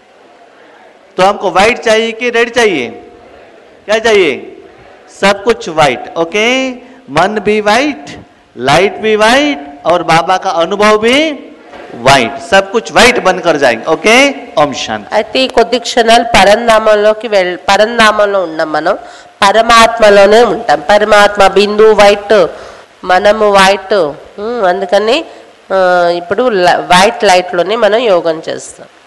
तो हमको व्हाइट चाहिए कि रेड चाहिए? क्या चाहिए? सब कुछ व्हाइट. ओके, मन भी व्हाइट, लाइट भी व्हाइट और बाबा का अनुभव भी व्हाइट. सब कुछ व्हाइट बनकर जाएंगे. ओके, ओम शांति. అయితే ఈ కొద్ది క్షణాలు పరంధామంలోకి వెళ్ పరంధామంలో ఉన్నాం, మనం పరమాత్మలోనే ఉంటాం. పరమాత్మ బిందు వైట్, మనము వైట్. అందుకని ఇప్పుడు వైట్ లైట్లోనే మనం యోగం చేస్తాం.